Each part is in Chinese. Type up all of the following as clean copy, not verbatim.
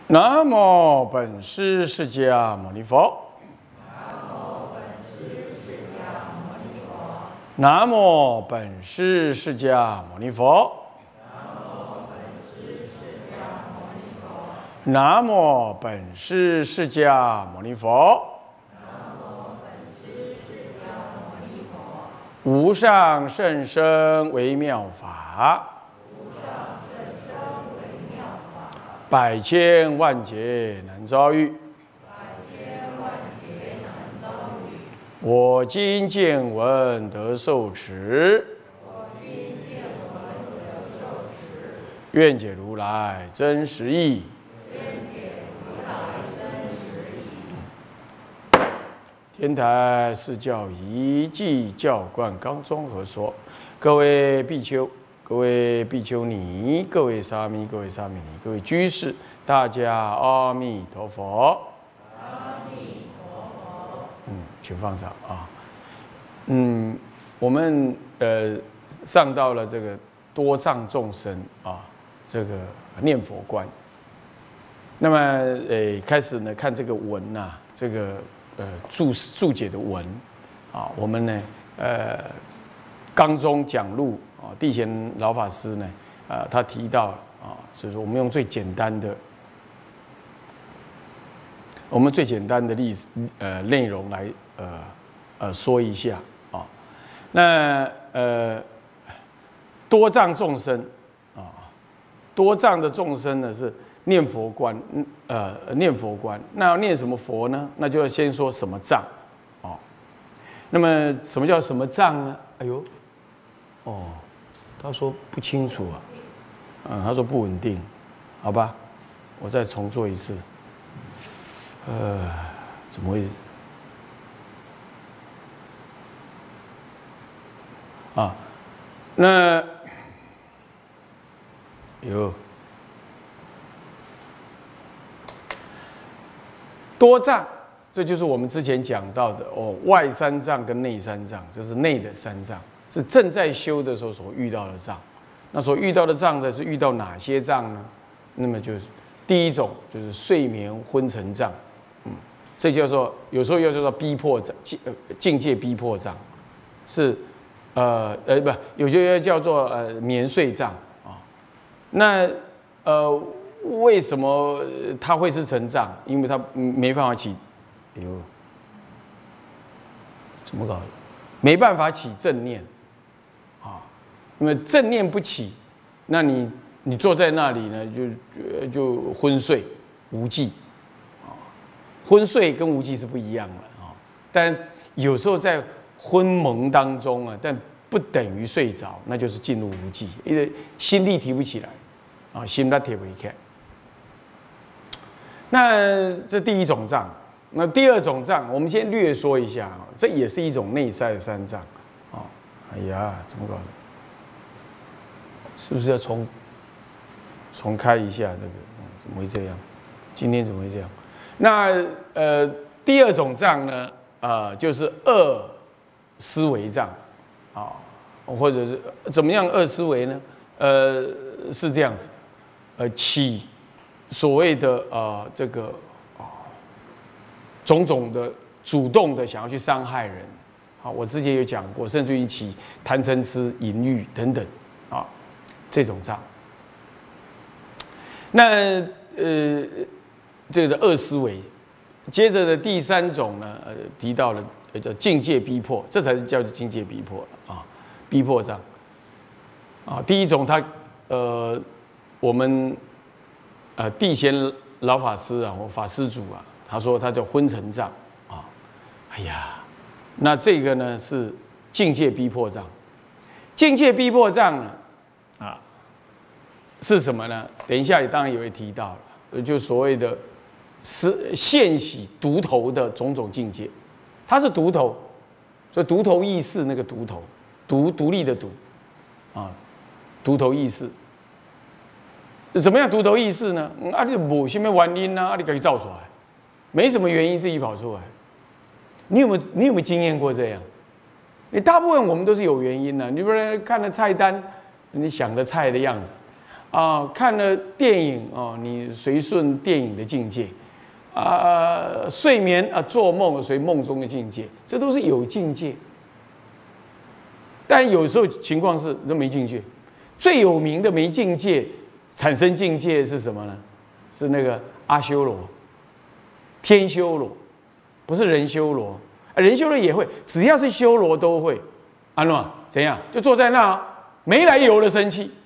南无本师释迦牟尼佛。南无本师释迦牟尼佛。南无本师释迦牟尼佛。无上甚深微妙法，百千万劫难遭遇。我今见闻得受持，愿解如来真实义。天台是教仪记教观纲中合说，各位比丘、各位比丘尼、各位沙弥、各位沙弥尼、各位居士，大家阿弥陀佛。阿弥陀佛。请放掌啊。我们上到了这个多障众生啊，这个念佛观。那么开始呢看这个文呐，这个。注解的文，啊，我们呢，纲中讲录啊，地贤老法师呢，他提到啊，所以说我们用最简单的，内容来说一下啊，那多障众生啊，多障的众生呢是。念佛观，念佛观，那要念什么佛呢？那就要先说什么藏，哦。那么什么叫什么藏呢？哎呦，哦，他说不清楚啊，他说不稳定，好吧，我再重做一次。怎么会？啊，那有。多障，这就是我们之前讲到的哦，外三障跟内三障，这是内的三障，是正在修的时候所遇到的障。那所遇到的障呢，是遇到哪些障呢？那么就是第一种就是睡眠昏沉障，这叫做有时候又叫做逼迫障，境界逼迫障，是不，有些叫做眠睡障啊。那为什么它会是成障？因为它没办法起，哎呦，怎么搞的？没办法起正念，啊，那么正念不起，那你坐在那里呢，就昏睡无记，啊，昏睡跟无记是不一样的啊。但有时候在昏蒙当中啊，但不等于睡着，那就是进入无记，因为心力提不起来，啊，心力提不起来。那这第一种障，那第二种障，我们先略说一下啊，这也是一种内在的三障，啊，哎呀，怎么搞的？是不是要重开一下那个？怎么会这样？今天怎么会这样？那第二种障呢，就是恶思维障，啊，或者是怎么样恶思维呢？是这样子的，起。所谓的这个种种的主动的想要去伤害人，啊，我之前有讲过，甚至于起贪嗔痴淫欲等等啊，这种障。那这个恶思维，接着的第三种呢，提到了叫境界逼迫，这才是叫做境界逼迫啊，逼迫障啊。第一种它我们。地贤老法师啊，我法师主啊，他说他叫昏沉障啊。哎呀，那这个呢是境界逼迫障。境界逼迫障呢，啊，是什么呢？等一下也当然也会提到了，就所谓的现喜独头的种种境界。它是独头，所以独头意识那个独头，独立的独，啊，独头意识。怎么样独头意识呢？你没什么原因啊，你可以造出来，没什么原因自己跑出来。你有没有经验过这样？你大部分我们都是有原因的。你不然看了菜单，你想的菜的样子， 看了电影你随顺电影的境界，睡眠做梦随梦中的境界，这都是有境界。但有时候情况是都没境界。最有名的没境界产生境界是什么呢？是那个阿修罗、天修罗，不是人修罗。人修罗也会，只要是修罗都会。怎样？就坐在那没来由的生气。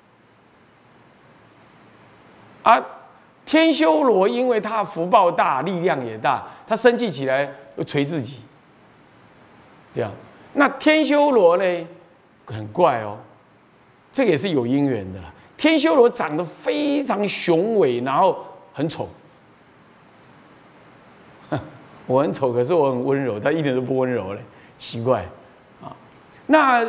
天修罗因为他福报大，力量也大，他生气起来会捶自己。这样，那天修罗呢，很怪哦，这个也是有因缘的啦。天修罗长得非常雄伟，然后很丑。我很丑，可是我很温柔，他一点都不温柔嘞，奇怪啊。那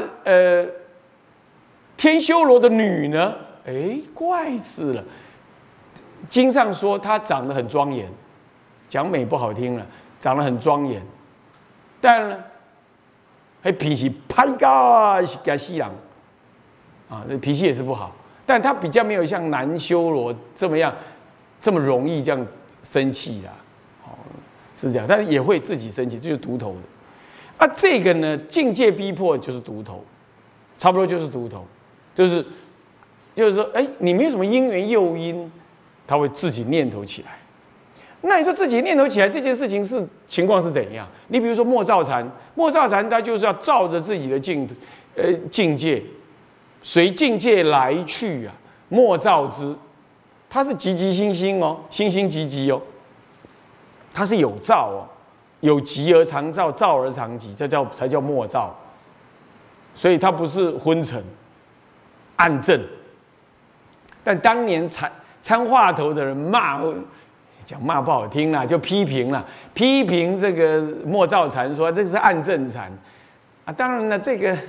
天修罗的女呢？怪事了。经上说她长得很庄严，讲美不好听了，长得很庄严，但呢，脾气拍嘎是该西洋，脾气也是不好，但她比较没有像男修罗这么容易这样生气啦，是这样，但是也会自己生气，这就是独头的。这个呢，境界逼迫就是独头，差不多就是独头，就是说，你没有什么因缘诱因。他会自己念头起来，那你说自己念头起来这件事情情况是怎样？你比如说莫照禅，他就是要照着自己的境界，随境界来去莫照之，他是急急心心心心急急他是有照有急而常照，照而常急，这才叫莫照，所以他不是昏沉暗正，但当年参话头的人骂不好听啦，就批评这个莫照禅，说这个是暗正禅当然了，这个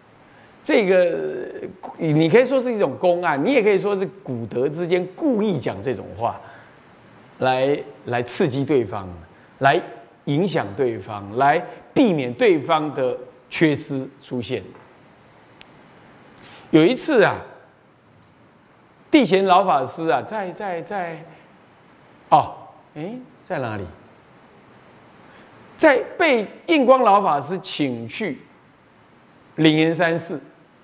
你可以说是一种公案，你也可以说是古德之间故意讲这种话，来刺激对方，来影响对方，来避免对方的缺失出现。有一次地贤老法师在哪里？在被印光老法师请去灵岩山寺，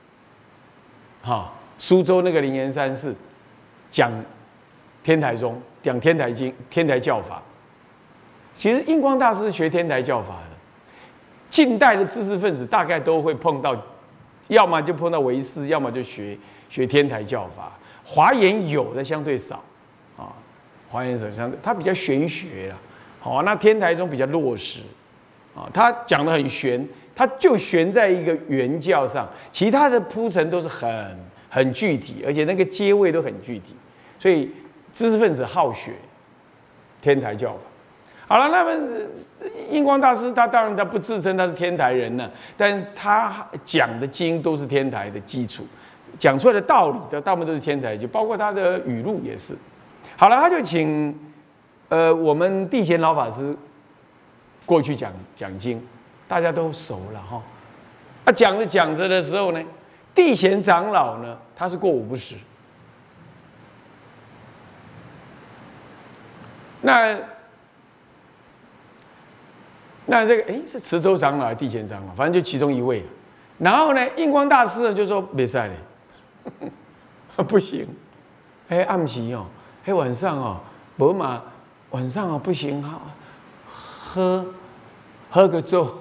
苏州那个灵岩山寺讲天台宗，讲天台经、天台教法。其实印光大师学天台教法的，近代的知识分子大概都会碰到，要么就碰到唯识，要么就学天台教法。华严有的相对少华严相对它比较玄学啦，那天台宗比较落实他讲得很玄，它就悬在一个原教上，其他的铺陈都是很具体，而且那个阶位都很具体，所以知识分子好学天台教法。好了，那么印光大师他当然他不自称他是天台人呢，但他讲的经都是天台的基础。讲出来的道理的大部分都是天台，就包括他的语录也是。好了，他就请我们地贤老法师过去讲经，大家都熟了讲着讲着的时候呢，地贤长老呢他是过午不食，那这个是慈州长老还是地贤长老，反正就其中一位。然后呢，印光大师呢就说没赛嘞。不行，暗时晚上无嘛，晚上不行喝个粥，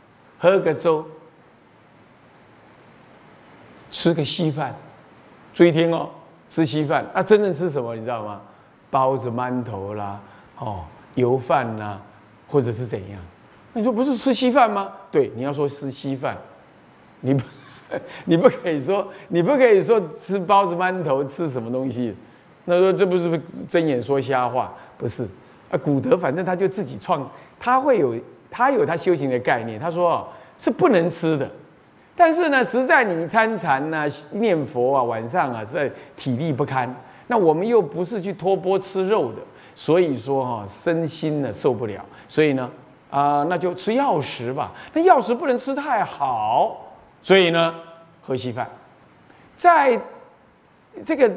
吃个稀饭，注意听吃稀饭真正吃什么你知道吗？包子、馒头啦，油饭啦，或者是怎样？那你说不是吃稀饭吗？对，你要说吃稀饭，你不可以说吃包子馒头吃什么东西，那说这不是睁眼说瞎话，不是古德反正他就自己他有他修行的概念，他说是不能吃的，但是呢，实在你参禅念佛晚上实在体力不堪，那我们又不是去托钵吃肉的，所以说身心受不了，所以呢那就吃药食吧，那药食不能吃太好。所以呢，喝稀饭，在这个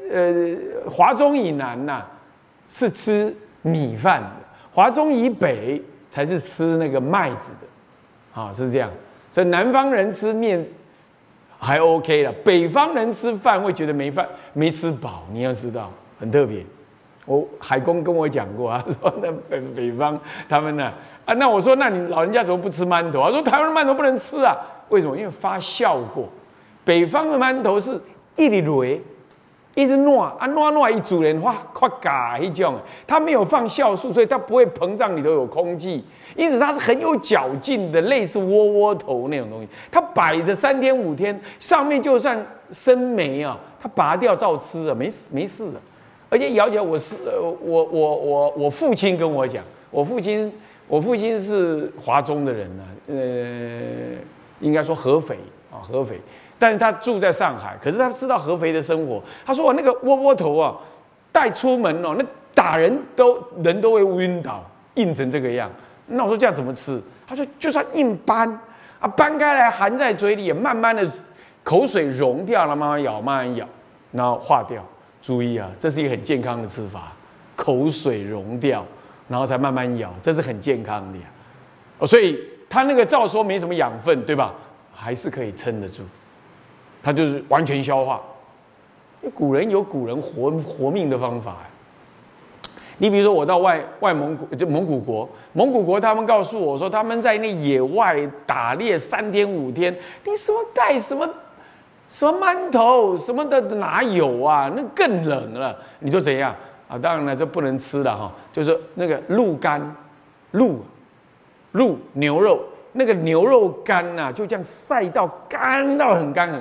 华中以南呐、是吃米饭的，华中以北才是吃那个麦子的，啊，是这样。所以南方人吃面还 OK 了，北方人吃饭会觉得没吃饱，你要知道，很特别。海公跟我讲过，他说那北方他们呢那我说那你老人家怎么不吃馒头？他说台湾的馒头不能吃啊，为什么？因为发酵过，北方的馒头是一直擂。一直暖一煮人发嘎一种，它没有放酵素，所以它不会膨胀，里头有空气，因此它是很有嚼劲的，类似窝头那种东西。它摆着3天5天，上面就算生霉啊，它拔掉照吃啊，没事的。而且咬起来，我父亲跟我讲，我父亲是华中的人呢，应该说合肥啊，合肥。但是他住在上海，可是他知道合肥的生活。他说：“我那个窝头啊，带出门哦，那打人都会晕倒，硬成这个样。”那我说这样怎么吃？他说就算硬掰啊，掰开来含在嘴里，慢慢的口水溶掉了，慢慢咬，然后化掉。注意啊，这是一个很健康的吃法，口水溶掉，然后才慢慢咬，这是很健康的呀。所以他那个照说没什么养分，对吧？还是可以撑得住。它就是完全消化。古人有古人活命的方法。你比如说，我到外蒙古，就蒙古国，他们告诉我说，他们在那野外打猎3天5天，你什么带什么馒头什么的哪有啊？那更冷了。你说怎样啊？当然了，这不能吃了哈。就是那个鹿肝，鹿牛肉。那个牛肉干呐，就这样晒到干到很干，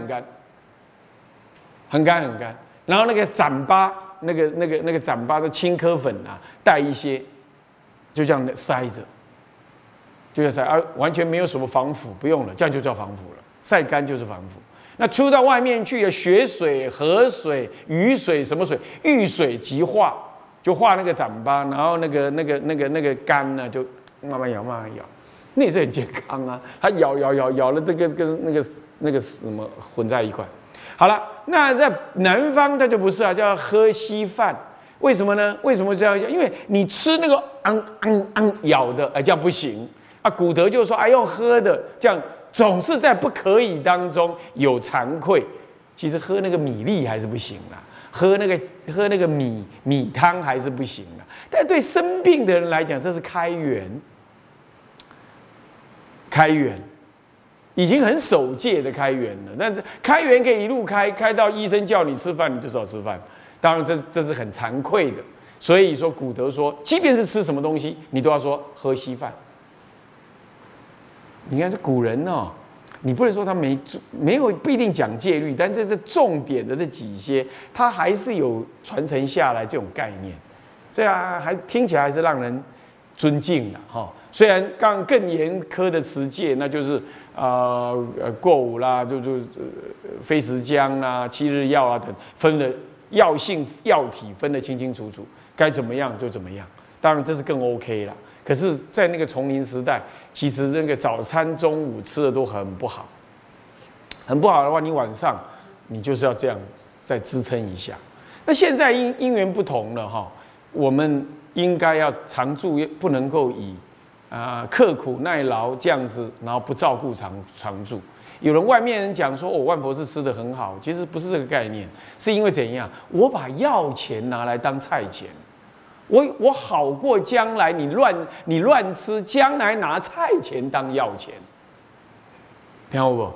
然后那个斩巴，那个斩巴的青稞粉啊，带一些，就这样塞着，就要塞完全没有什么防腐，不用了，这样就叫防腐了。晒干就是防腐。那出到外面去，雪水、河水、雨水什么水，遇水即化，就化那个斩巴，然后那个干呢，就慢慢咬。那也是很健康啊，它咬了，跟那个什么混在一块。好了，那在南方它就不是啊，叫喝稀饭。为什么呢？为什么这样讲？因为你吃那个咬的，这样不行啊。古德就说，用喝的，这样总是在不可以当中有惭愧。其实喝那个米粒还是不行啦，喝那个米汤还是不行啦。但对生病的人来讲，这是开源。已经很守戒的开源了，但是开源可以一路开到医生叫你吃饭，你就少吃饭。当然这是很惭愧的。所以说古德说，即便是吃什么东西，你都要说喝稀饭。你看这古人哦，你不能说他没有不一定讲戒律，但这是重点的这几些，他还是有传承下来这种概念，这样还听起来还是让人尊敬的哈。虽然更严苛的持戒，那就是过午啦，就非时浆啦、7日药啊等，分的药性药体分得清清楚楚，该怎么样就怎么样。当然这是更 OK 啦。可是，在那个丛林时代，其实那个早餐、中午吃的都很不好，很不好的话，你晚上你就是要这样子再支撑一下。那现在因缘不同了哈，我们应该要常住，不能够以刻苦耐劳这样子，然后不照顾常住。有人外面人讲说，万佛寺吃得很好，其实不是这个概念，是因为怎样？我把药钱拿来当菜钱，我好过将来你乱吃，将来拿菜钱当药钱，听好不？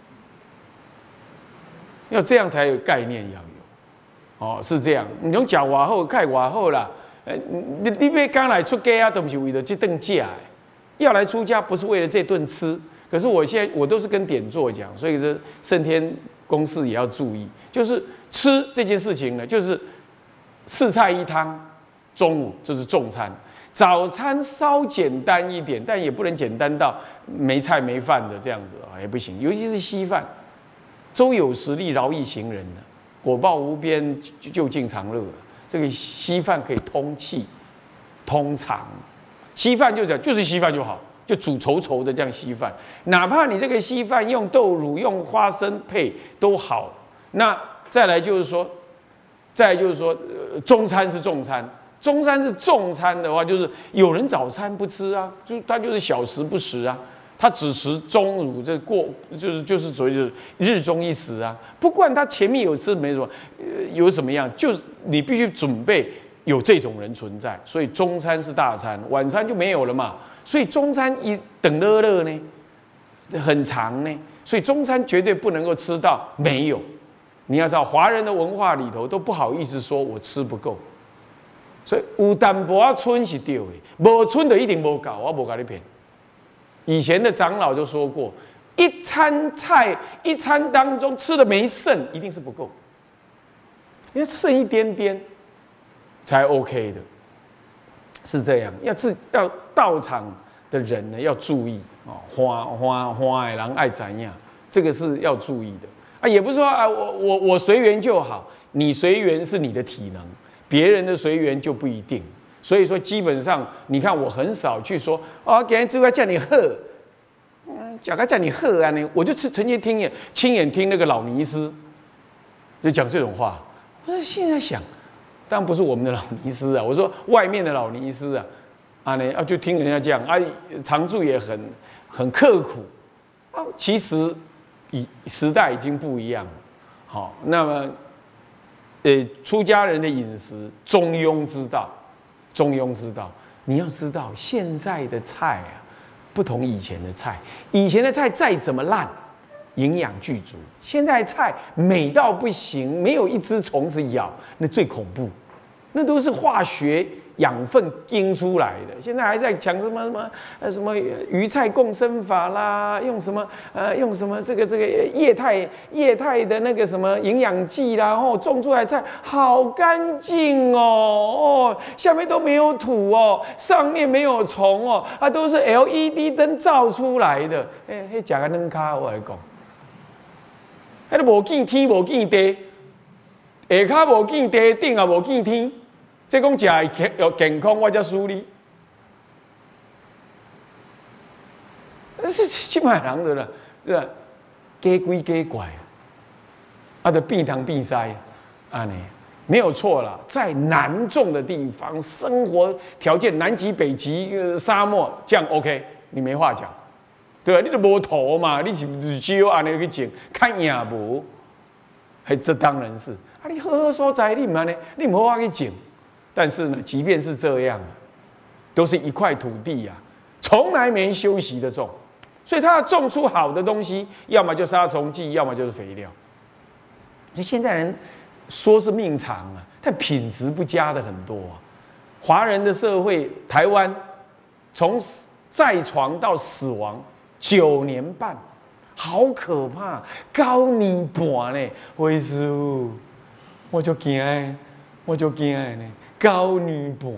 要这样才有概念，要有是这样。你用脚瓦后盖瓦后啦。你别刚来出家都不是为了这顿价，要来出家不是为了这顿吃。可是我都是跟点座讲，所以这圣天公事也要注意，就是吃这件事情呢，就是4菜1汤，中午这是重餐，早餐稍简单一点，但也不能简单到没菜没饭的这样子也不行，尤其是稀饭。周有实力，饶益行人的，果报无边，就近常乐。这个稀饭可以通气、通肠，稀饭就是稀饭就好，就煮稠稠的这样稀饭。哪怕你这个稀饭用豆乳、用花生配都好。那再来就是说， 再就是说，中餐是重餐。中餐是重餐的话，就是有人早餐不吃啊，他就是小食不食啊，他只食中午，这过就是所谓就是日中一食啊。不管他前面有吃没什么，有什么样，就是你必须准备有这种人存在。所以中餐是大餐，晚餐就没有了嘛。所以中餐一等乐乐呢，很长呢，所以中餐绝对不能够吃到没有。你要知道，华人的文化里头都不好意思说我吃不够。所以有淡薄村是对的，无村就一定无够，我无跟你骗。以前的长老就说过，一餐菜一餐当中吃的没剩，一定是不够，因为剩一点点才 OK 的，是这样。要到场的人呢要注意哦，花的人爱怎样，这个是要注意的啊，也不是说啊我随缘就好，你随缘是你的体能。别人的随缘就不一定，所以说基本上，你看我很少去说哦，给人只会叫你喝，讲他叫你喝啊，我就曾经亲眼听那个老尼斯就讲这种话。我说现在想，当然不是我们的老尼斯啊，我说外面的老尼斯啊，就听人家讲啊，常住也很刻苦啊，其实时代已经不一样了，好，那么。出家人的饮食中庸之道，中庸之道。你要知道，现在的菜啊，不同以前的菜。以前的菜再怎么烂，营养具足；现在菜美到不行，没有一只虫子咬，那最恐怖。那都是化学养分精出来的。现在还在讲什么鱼菜共生法啦，用什么这个液态的那个什么营养剂啦，种出来菜好干净哦，下面都没有土哦，上面没有虫哦，都是 LED 灯照出来的。迄食个软卡我来讲，迄都无见天无见地，下骹无见地，顶也无见天。这讲食要健康，我才输你。是即卖人的啦，是吧？假鬼假怪，就变汤变西，安尼没有错啦。在南种的地方，生活条件南极、北极、沙漠，这样 OK， 你没话讲，对吧？你都无土嘛，你是只安尼去种，看也无，这当然是你好所在，你唔安尼，你唔好话去种。但是呢，即便是这样，都是一块土地呀，从来没休息的种，所以它要种出好的东西，要么就杀虫剂，要么就是肥料。就现在人说是命长啊，但品质不佳的很多啊。华人的社会，台湾从在床到死亡9年半，好可怕，高年半呢，辉师傅，我就惊的呢。9年半，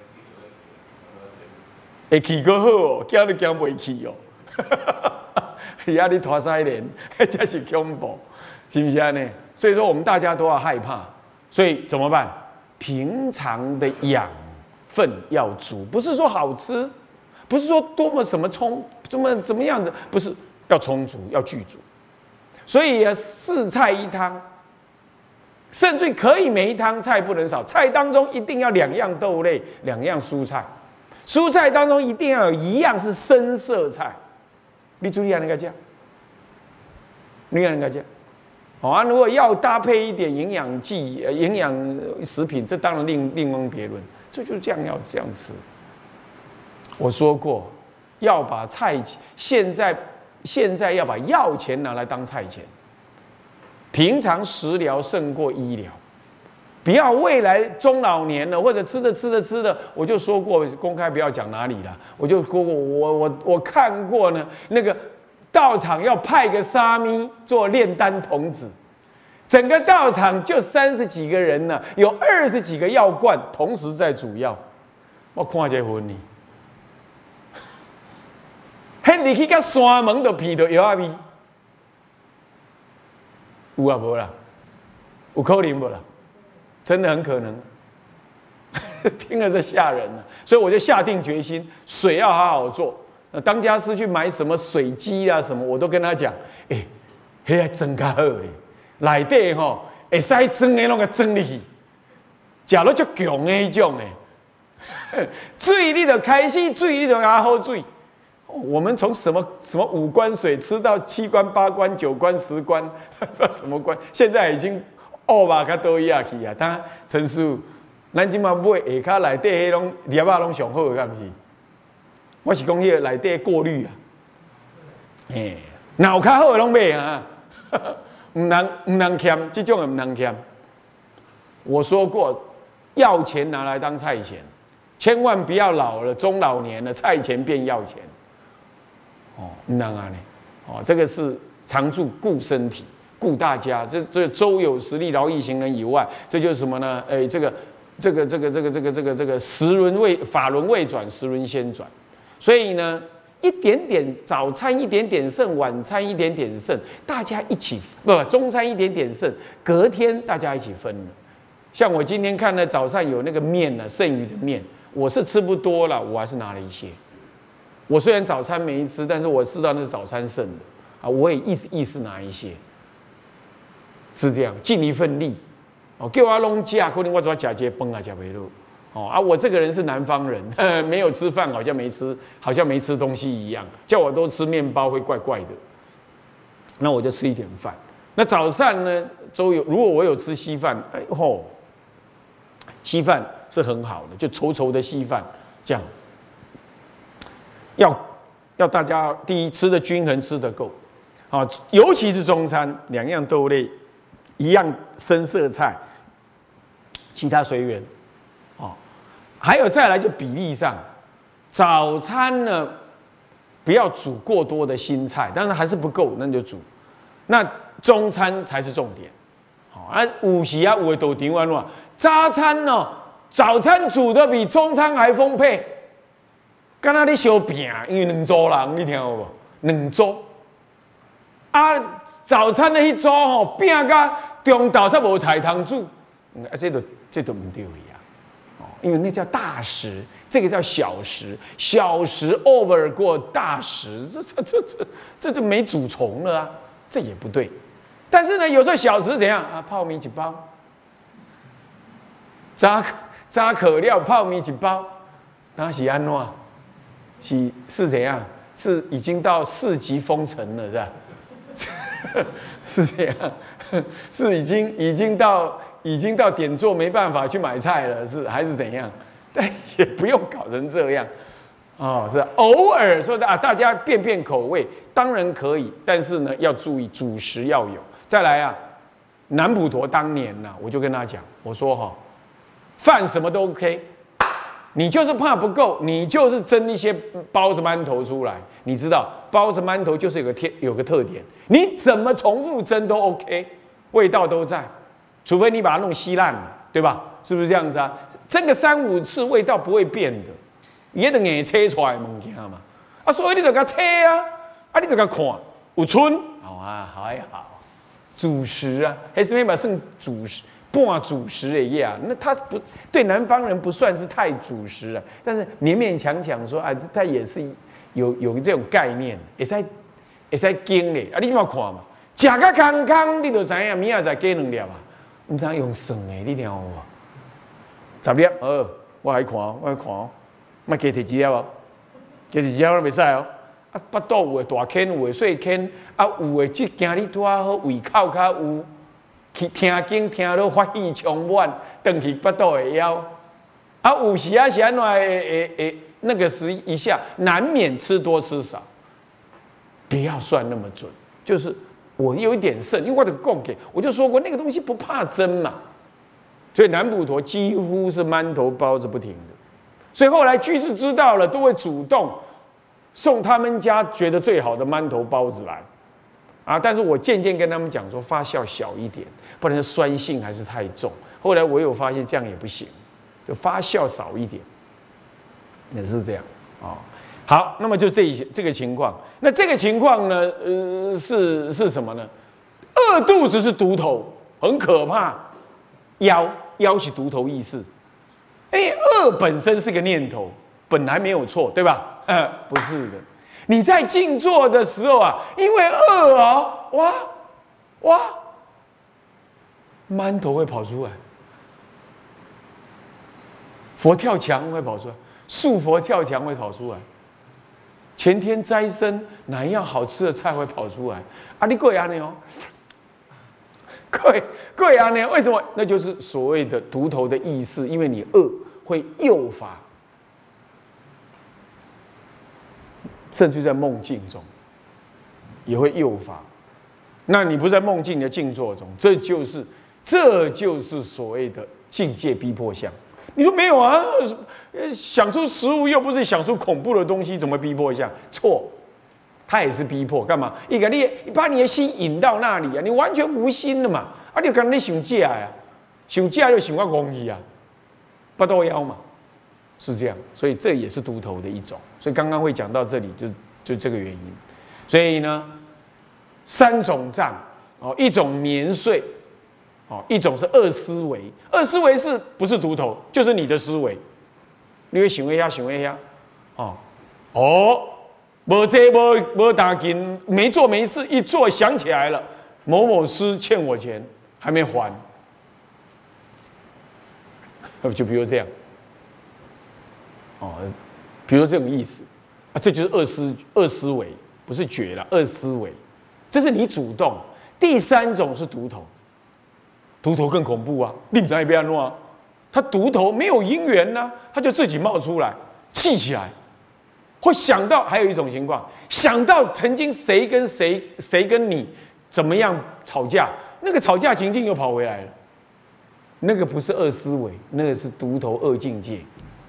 会去个好哦，惊都惊袂去哦。而家你拖3年，真是恐怖，是不是啊？呢？所以说我们大家都要害怕，所以怎么办？平常的养分要足，不是说好吃，不是说多么什么怎么样子，不是要充足，要具足。所以4菜1汤。甚至可以每一汤菜不能少，菜当中一定要2样豆类，2样蔬菜，蔬菜当中一定要有1样是深色菜。你注意啊，那个讲，你看那个讲，如果要搭配一点营养剂、营养食品，这当然另当别论。这就是这样这样吃。我说过，要把菜现在要把药钱拿来当菜钱。平常食疗胜过医疗，不要未来中老年了，或者吃着，我就说过，公开不要讲哪里了，我就说过，我看过呢，那个道场要派个沙弥做炼丹童子，整个道场就30几个人呢，有20几个药罐同时在煮药，我看这昏你，迄入去到山门就闻到药啊味。有啊无啦，有可能不啦？真的很可能，听了这吓人了，所以我就下定决心，水要好好做。当家师去买什么水机啊什么，我都跟他讲，迄个装较好咧，内底会使装的拢个装入去， 食了足强的迄种诶，水你就开始水，你就牙好水。我们从什么5关水吃到7关、8关、9关、10关，什么关？现在已经吧，较多下去啊。当然，陈师傅，咱即马买下骹内底迄种粒仔拢上好，敢毋是？我是讲迄个内底过滤啊，脑较好的拢买啊，唔能欠，这种也唔能欠。我说过，要钱拿来当菜钱，千万不要老了中老年了，菜钱变要钱。唔能啊呢，这个是常住顾身体，顾大家。这周有实力，劳逸行人以外，这就是什么呢？这个法轮未转，时轮先转。所以呢，一点点早餐一点点剩，晚餐一点点剩，大家一起中餐一点点剩，隔天大家一起分了。像我今天看呢，早上有那个面呢，剩余的面，我是吃不多了，我还是拿了一些。我虽然早餐没吃，但是我知道那是早餐剩的啊，我也意思拿一些，是这样，尽一份力。叫我弄假，可能我主要假节崩啊，假维路。我这个人是南方人，没有吃饭，好像没吃东西一样。叫我都吃面包会怪怪的，那我就吃一点饭。那早上呢，如果我有吃稀饭，稀饭是很好的，就稠稠的稀饭这样。要大家第一吃的均衡，吃得够，尤其是中餐，2样豆类，1样深色菜，其他随缘，还有再来就比例上，早餐呢不要煮过多的新菜，但是还是不够，那就煮。那中餐才是重点，午时啊，有的都点完了，早餐呢，早餐煮的比中餐还丰沛。敢若你烧饼，因为2组人，你听有无？2组啊，早餐的迄组饼甲中昼煞无菜通煮，这都唔对呀。因为那叫大食，这个叫小食，小食 over 过大食，这就没主从了啊，这也不对。但是呢，有时候小食怎样啊？泡米1包，炸可料泡米1包，那是安怎？是怎样？是已经到4级封城了，是吧？是这样，是已经到点座没办法去买菜了，还是怎样？但也不用搞成这样，是偶尔说的啊，大家变口味当然可以，但是呢要注意主食要有。再来啊，南普陀当年呢，我就跟他讲，我说饭什么都 OK。你就是怕不够，你就是蒸一些包子馒头出来。你知道包子馒头就是有个特点，你怎么重复蒸都 OK， 味道都在，除非你把它弄稀烂了，对吧？是不是这样子啊？蒸个3、5次味道不会变的，也得硬切出来的物件嘛。所以你就给它切啊，你就给它看有春，还好，主食啊，还是嘛算主食。半主食的呀，那他不对南方人不算是太主食了，但是勉勉强强说他也是有这种概念，会使经的你怎么看嘛？食到康康，你就知影明仔载加2粒啊，唔知用算的，你听有无？10粒，我来看，莫加摕2粒哦，加摕2粒都袂使哦。巴肚有的大坑，有的细坑，有的即今日拄好胃口较有。去听经听到发喜充满，回去巴肚会枵。有时是安怎那个时一下，难免吃多吃少，不要算那么准。就是我有一点剩，因为我的供给，我就说过那个东西不怕蒸嘛。所以南普陀几乎是馒头包子不停的，所以后来居士知道了，都会主动送他们家觉得最好的馒头包子来。但是我渐渐跟他们讲说，发酵小一点，不然酸性还是太重。后来我有发现这样也不行，就发酵少一点，也是这样好，那么就这个情况，那这个情况呢，是什么呢？饿肚子是毒头，很可怕。腰是毒头意思。饿本身是个念头，本来没有错，对吧？不是的。你在静坐的时候啊，因为饿哇，馒头会跑出来， 佛跳墙会跑出来，树佛跳墙会跑出来，前天斋生哪一样好吃的菜会跑出来？啊，你贵啊你哦，贵啊你，为什么？那就是所谓的毒头的意思，因为你恶会诱发，甚至在梦境中也会诱发。那你不在梦境的静坐中，这就是所谓的境界逼迫相。你说没有啊？想出食物又不是想出恐怖的东西，怎么逼迫相？错，它也是逼迫。干嘛？一个你把你的心引到那里啊，你完全无心了嘛。啊，你刚你想假呀，想假就想到公义啊，不都要嘛？是这样，所以这也是毒头的一种。所以刚刚会讲到这里，就这个原因。所以呢，3种障哦，一种眠睡。哦，一种是恶思维，恶思维是不是毒头？就是你的思维，你会想一下，没这没打紧，没做没事，一做想起来了，某某师欠我钱还没还，就比如这样，哦，比如这种意思啊，这就是恶思维，不是觉了，恶思维，这是你主动。第3种是毒头。毒头更恐怖啊！你不知道要安怎啊？他毒头没有因缘呢、他就自己冒出来，气起来，会想到还有一种情况，想到曾经谁跟你怎么样吵架，那个吵架情境又跑回来了。那个不是恶思维，那个是毒头恶境界，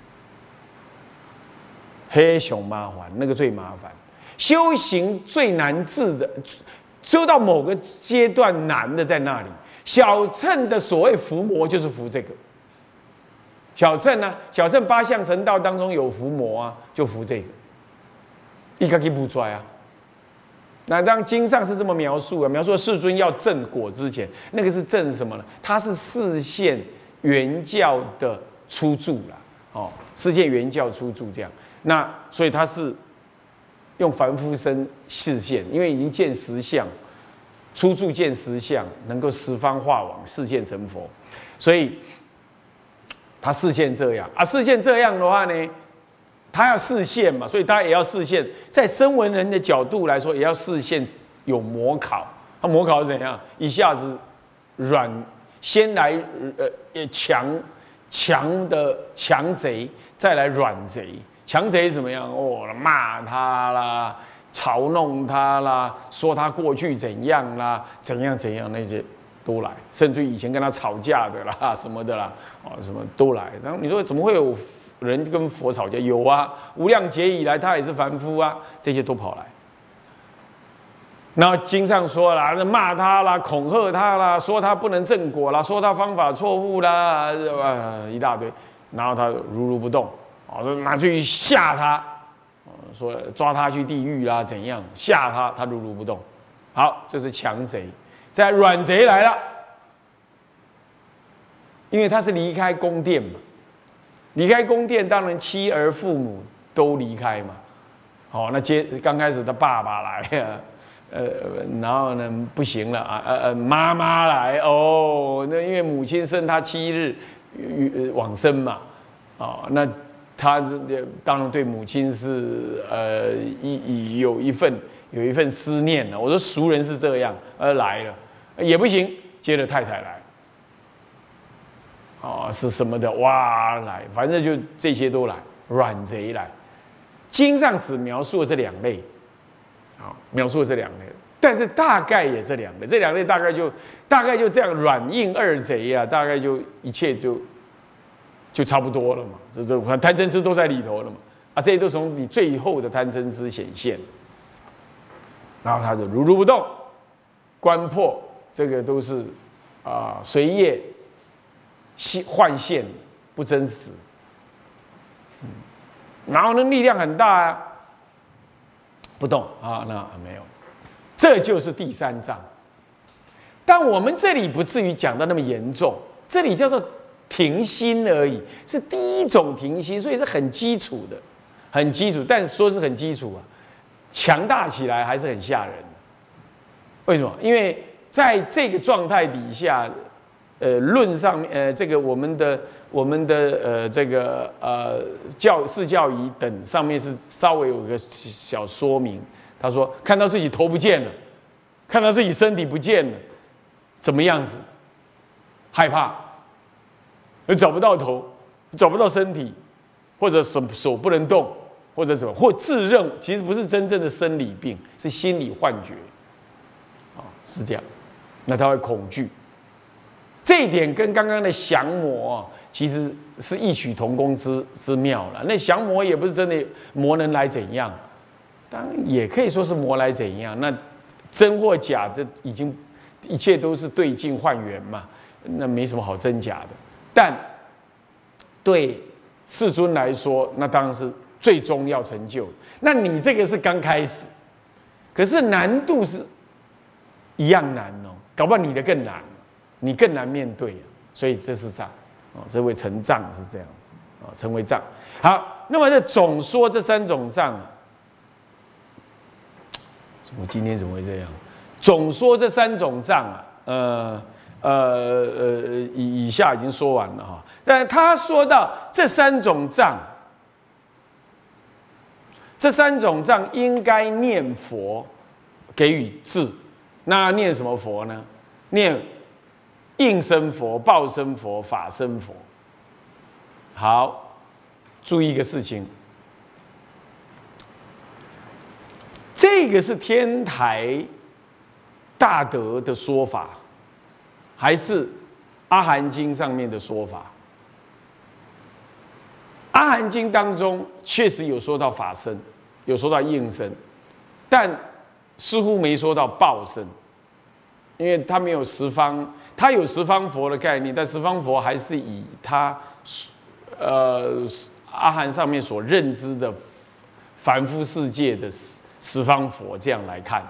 黑熊麻烦，那个最麻烦。修行最难治的，修到某个阶段难的在那里。小乘的所谓伏魔就是伏这个。小乘呢，小乘8相成道当中有伏魔啊，就伏这个，一个给补出来啊。那当经上是这么描述啊，描述世尊要证果之前，那个是证什么呢？它是示现原教的出处啦，哦，示现原教出处这样。那所以它是用凡夫身示现，因为已经见实相。初住见实相，能够十方化网，示现成佛，所以他示现这样啊。示现这样的话呢，他要示现嘛，所以他也要示现。在声闻人的角度来说，也要示现有模考。他模考是怎样？一下子先来强的强贼，再来软贼。强贼怎么样？哦，骂他啦。嘲弄他啦，说他过去怎样啦，怎样那些都来，甚至以前跟他吵架的啦，什么的啦，哦，什么都来。然后你说怎么会有人跟佛吵架？有啊，无量劫以来他也是凡夫啊，这些都跑来。然后经上说啦，骂他啦，恐吓他啦，说他不能正果啦，说他方法错误啦，一大堆。然后他如不动，哦，拿去吓他。说抓他去地狱啦，怎样吓他，他如如不动。好，这是强贼。再软贼来了，因为他是离开宫殿嘛，离开宫殿，当然妻儿父母都离开嘛。好，那刚开始他爸爸来啊，然后呢不行了啊，妈妈来哦，那因为母亲生他7日往生嘛，哦，那。他当然对母亲是有一份思念了。我说俗人是这样，来了也不行，接着太太来，哦是什么的哇来，反正就这些都来，软贼来。经上只描述了这2类，好，描述了这2类，但是大概也这2类，这2类大概就这样软硬2贼啊，大概就一切就差不多了嘛，这贪嗔痴都在里头了嘛，啊，这些都从你最后的贪嗔痴显现，然后他就如如不动，观破，这个都是随业幻现，不真实，然后呢力量很大啊，不动啊，那没有，这就是第3障。但我们这里不至于讲到那么严重，这里叫做。停心而已，是第1种停心，所以是很基础的，很基础。但是说是很基础啊，强大起来还是很吓人的。为什么？因为在这个状态底下， 论上面这个我们的这个四教仪等上面是稍微有个小说明。他说看到自己头不见了，看到自己身体不见了，怎么样子？害怕，找不到头，找不到身体，或者手不能动，或者怎么，或自认其实不是真正的生理病，是心理幻觉，是这样。那他会恐惧。这一点跟刚刚的降魔其实是异曲同工之妙了。那降魔也不是真的魔能来怎样，当然也可以说是魔来怎样。那真或假，这已经一切都是对镜换缘嘛，那没什么好真假的。但对世尊来说，那当然是最终要成就。那你这个是刚开始，可是难度是一样难哦，搞不好你的更难。你更难面对，所以这是障，这会成障是这样子，成为障。好，那么这总说这3种障，我今天怎么会这样？总说这3种障以下已经说完了哈。但他说到这3种障，这3种障应该念佛给予治，那念什么佛呢？念应身佛、报身佛、法身佛。好，注意一个事情，这个是天台大德的说法，还是阿含经上面的说法？阿含经当中确实有说到法身，有说到应身，但似乎没说到报身。因为他没有十方，他有十方佛的概念，但十方佛还是以他阿含上面所认知的凡夫世界的十方佛这样来看。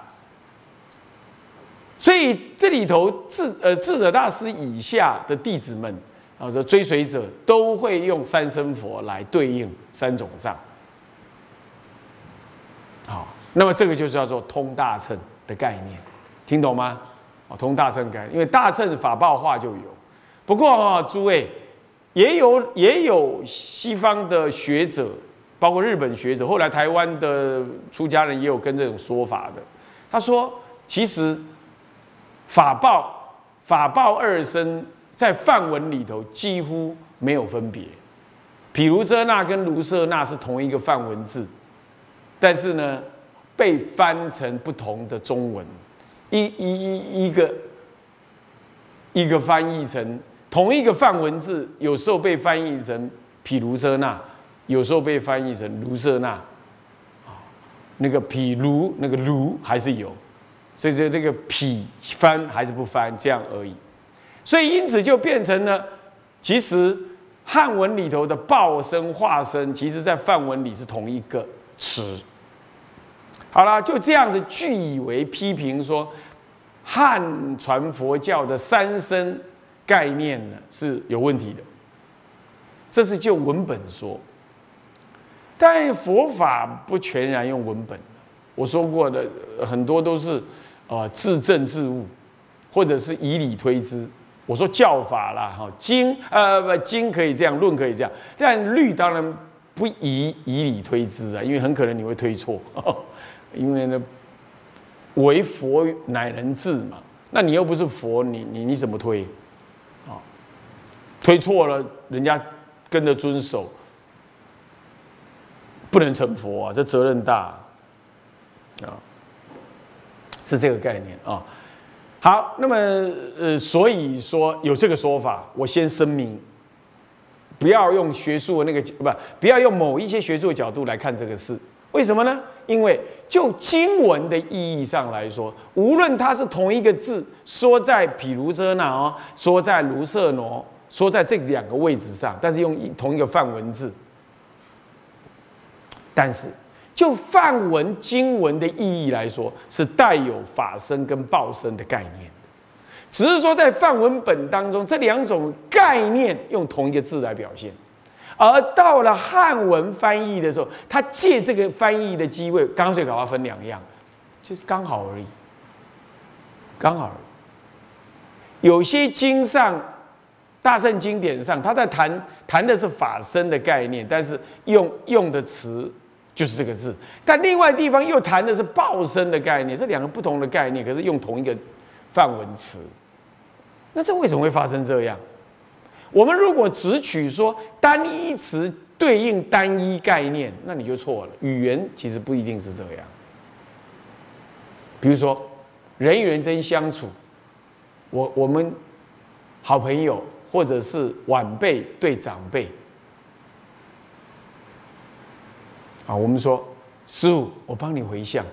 所以这里头智者大师以下的弟子们说追随者都会用三身佛来对应3种障。好，那么这个就叫做通大乘的概念，听懂吗？通大乘概念，因为大乘法报化就有。不过诸位也有西方的学者，包括日本学者，后来台湾的出家人也有跟这种说法的。他说，其实法报二身在梵文里头几乎没有分别，毗卢遮那跟卢舍那是同一个梵文字，但是呢被翻成不同的中文。一个翻译成同一个梵文字，有时候被翻译成毗卢遮那，有时候被翻译成卢舍那，那个毗卢那个卢还是有，所以这个毗翻还是不翻这样而已。所以因此就变成了，其实汉文里头的报身化身，其实在梵文里是同一个词。好了，就这样子据以为批评说，汉传佛教的3身概念呢是有问题的，这是就文本说。但佛法不全然用文本，我说过的很多都是自证自悟，或者是以理推之。我说教法啦，经可以这样，论可以这样，但律当然不以理推之啊，因为很可能你会推错。因为呢，为佛乃人智嘛，那你又不是佛，你怎么推？推错了，人家跟着遵守，不能成佛啊，这责任大是这个概念啊。好，那么所以说有这个说法，我先声明，不要用学术的那个不要用某一些学术的角度来看这个事。为什么呢？因为就经文的意义上来说，无论它是同一个字，说在毗卢遮那说在卢舍那，说在这2个位置上，但是用同一个梵文字，但是就梵文经文的意义来说，是带有法身跟报身的概念的。只是说在梵文本当中，这2种概念用同一个字来表现。而到了汉文翻译的时候，他借这个翻译的机会，干脆搞它分2样，就是刚好而已，刚好而已。有些经上大乘经典上，他在谈的是法身的概念，但是用的词就是这个字。但另外地方又谈的是报身的概念，这两个不同的概念，可是用同一个梵文词。那这为什么会发生这样？我们如果只取说单一词对应单一概念，那你就错了。语言其实不一定是这样。比如说，人与人之间相处，我们好朋友或者是晚辈对长辈，啊，我们说师父，我帮你回向，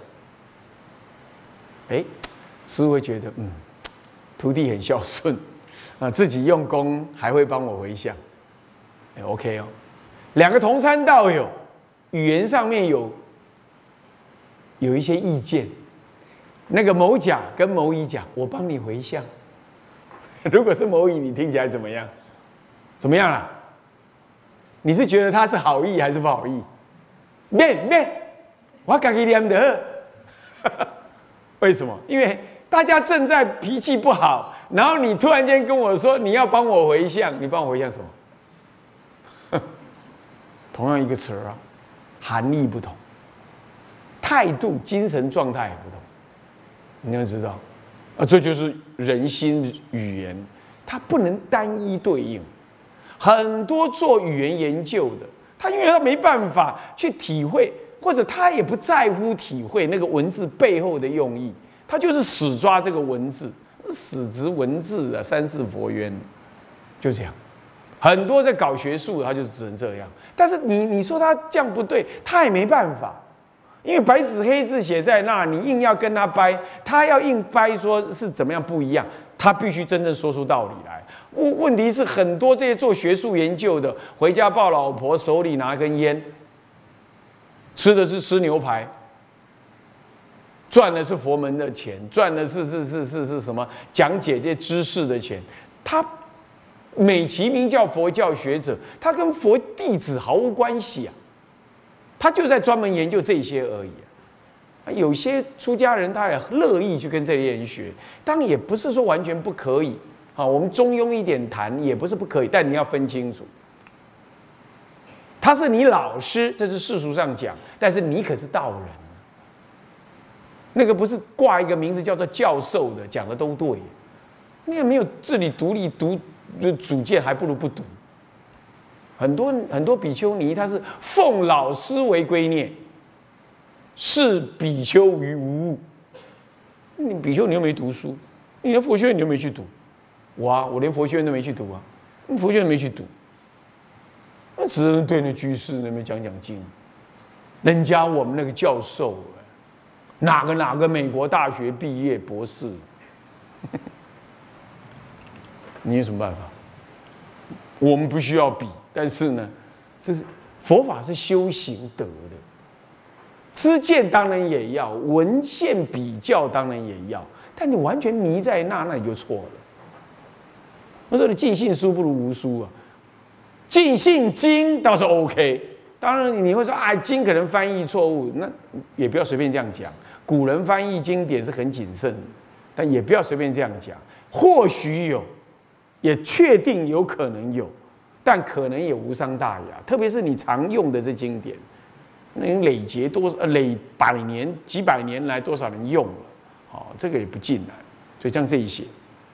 哎，师父会觉得徒弟很孝顺啊，自己用功还会帮我回向，哎 ，OK 哦。两个同参道友，语言上面有一些意见。那个某甲跟某乙讲，我帮你回向。如果是某乙，你听起来怎么样？怎么样啦？你是觉得他是好意还是不好意？念，我自己念的。为什么？因为大家正在脾气不好，然后你突然间跟我说你要帮我回向，你帮我回向什么？同样一个词啊，含义不同，态度、精神状态也不同。你要知道，这就是人心语言，它不能单一对应。很多做语言研究的，他因为他没办法去体会，或者他也不在乎体会那个文字背后的用意，他就是死抓这个文字，死执文字啊，三世佛冤，就这样。很多在搞学术的，他就只能这样。但是你说他这样不对，他也没办法。因为白纸黑字写在那，你硬要跟他掰，他要硬掰说是怎么样不一样，他必须真正说出道理来。问题是很多这些做学术研究的，回家抱老婆，手里拿根烟，吃的是吃牛排，赚的是佛门的钱，赚的是什么讲解这些知识的钱，他美其名叫佛教学者，他跟佛弟子毫无关系啊。他就在专门研究这些而已啊。有些出家人他也乐意去跟这些人学，当然也不是说完全不可以。好，我们中庸一点谈也不是不可以，但你要分清楚，他是你老师，这是世俗上讲，但是你可是道人，那个不是挂一个名字叫做教授的，讲的都对，你也没有自己独立读主见，还不如不读。很多比丘尼，他是奉老师为圭臬，视比丘于无物。你比丘你又没读书，你连佛学院你又没去读，我连佛学院都没去读啊，佛学院没去读，那只能对那居士那边讲经。人家我们那个教授，哪个美国大学毕业博士，你有什么办法？我们不需要比。但是呢，这是佛法是修行得的，知见当然也要，文献比较当然也要，但你完全迷在那你就错了。我说你尽信书不如无书啊，尽信经倒是 OK。当然你会说啊，经可能翻译错误，那也不要随便这样讲。古人翻译经典是很谨慎，但也不要随便这样讲。或许有，也确定有可能有。但可能也无伤大雅，特别是你常用的这经典，那累劫累百年、几百年来多少人用了，这个也不尽然。所以像这一些，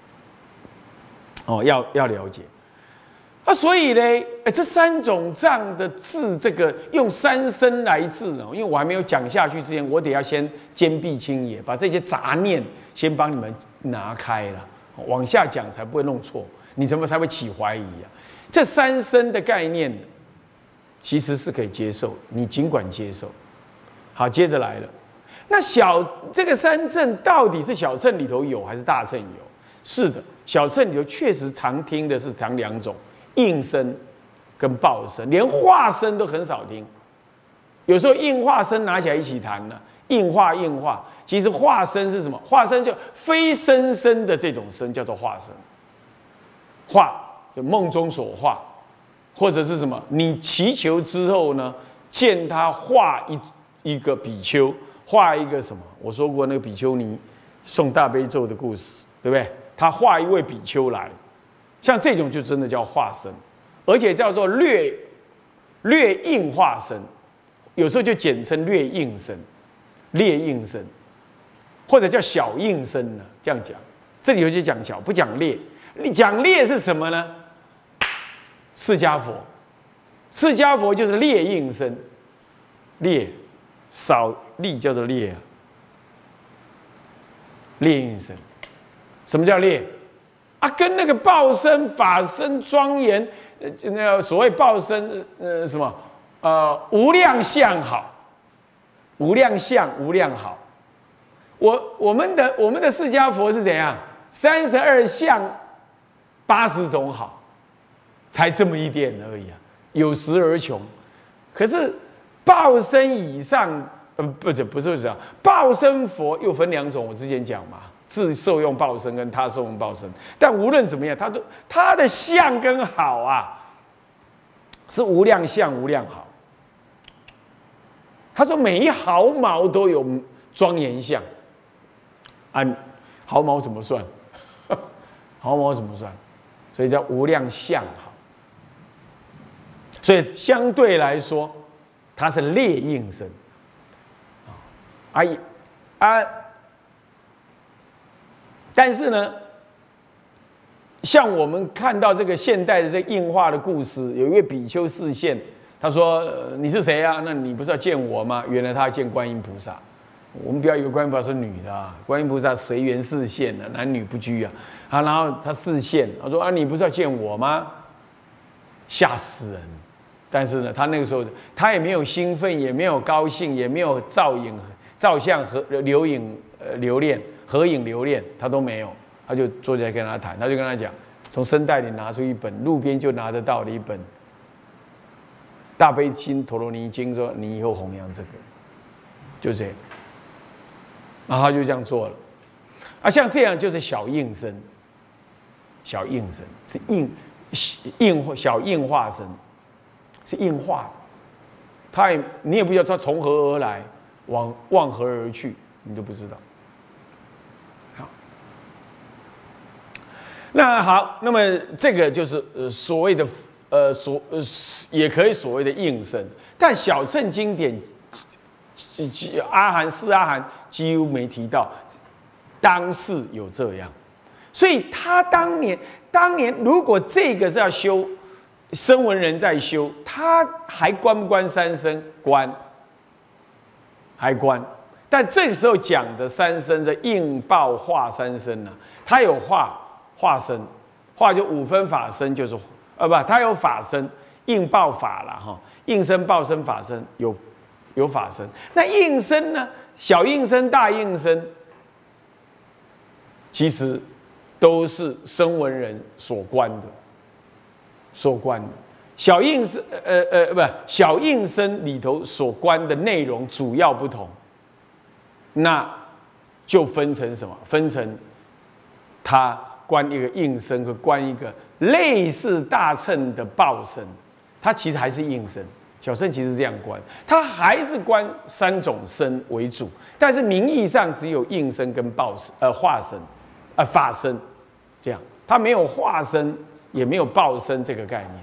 要了解。所以呢，这三种藏的字，这个用三声来治因为我还没有讲下去之前，我得要先坚壁清野，把这些杂念先帮你们拿开了，往下讲才不会弄错，你怎么才会起怀疑啊？这三声的概念其实是可以接受，你尽管接受。好，接着来了，那这个三乘到底是小乘里头有还是大乘有？是的，小乘里头确实常听的是谈两种，应声跟报声，连化声都很少听。有时候应化声拿起来一起谈了，应化，其实化声是什么？化声就非声声的这种声叫做化声，化。就梦中所化，或者是什么？你祈求之后呢，见他画一个比丘，画一个什么？我说过那个比丘尼诵大悲咒的故事，对不对？他画一位比丘来， 像这种就真的叫化身，而且叫做略应化身，有时候就简称略应身、略应身，或者叫小应身呢。这样讲，这里头就讲小，不讲略。讲略是什么呢？释迦佛，释迦佛就是略应身，略少力叫做略啊，略应身。什么叫略？啊，跟那个报身、法身、庄严，那个所谓报身，什么，无量相好，无量相、无量好。我们的释迦佛是怎样？32相，80种好，才这么一点而已啊，有时而穷。可是报身以上，不是这样，报身佛又分2种，我之前讲嘛。自受用报身跟他受用报身，但无论怎么样，他的相跟好啊，是无量相无量好。他说每一毫毛都有庄严相，毫毛怎么算？毫毛怎么算？所以叫无量相好。所以相对来说，它是劣应身。但是呢，像我们看到这个现代的这应化的故事，有一位比丘示现，他说：“你是谁啊？那你不是要见我吗？”原来他要见观音菩萨。我们不要以为观音菩萨是女的啊，观音菩萨随缘示现的，男女不拘啊。然后他示现，他说：“啊，你不是要见我吗？”吓死人！但是呢，他那个时候他也没有兴奋，也没有高兴，也没有照相和留影留恋。合影留恋他都没有，他就坐下来跟他谈，他就跟他讲，从身袋里拿出一本路边就拿得到的一本《大悲心陀罗尼经》，说你以后弘扬这个，就这样，然后他就这样做了。像这样就是小应身，小应身是小应化身，是应化的，你也不知道他从何而来，往何而去，你都不知道。那好，那么这个就是所谓的也可以所谓的应身，但小乘经典四阿含几乎没提到当世有这样，所以他当年如果这个是要修声闻人在修，他还关不关三身？关，还关。但这个时候讲的三身的应报化三身呢，他有化身，化就5分法身，就是他有法身，应报法了哈，应身报身法身有法身。那应身呢？小应身、大应身，其实都是声闻人所观的。小应身小应身里头所观的内容主要不同，那就分成什么？分成他观一个应身和观一个类似大乘的报身，它其实还是应身。小乘其实这样观，它还是观3种身为主，但是名义上只有应身跟化身，法身，这样，它没有化身，也没有报身这个概念。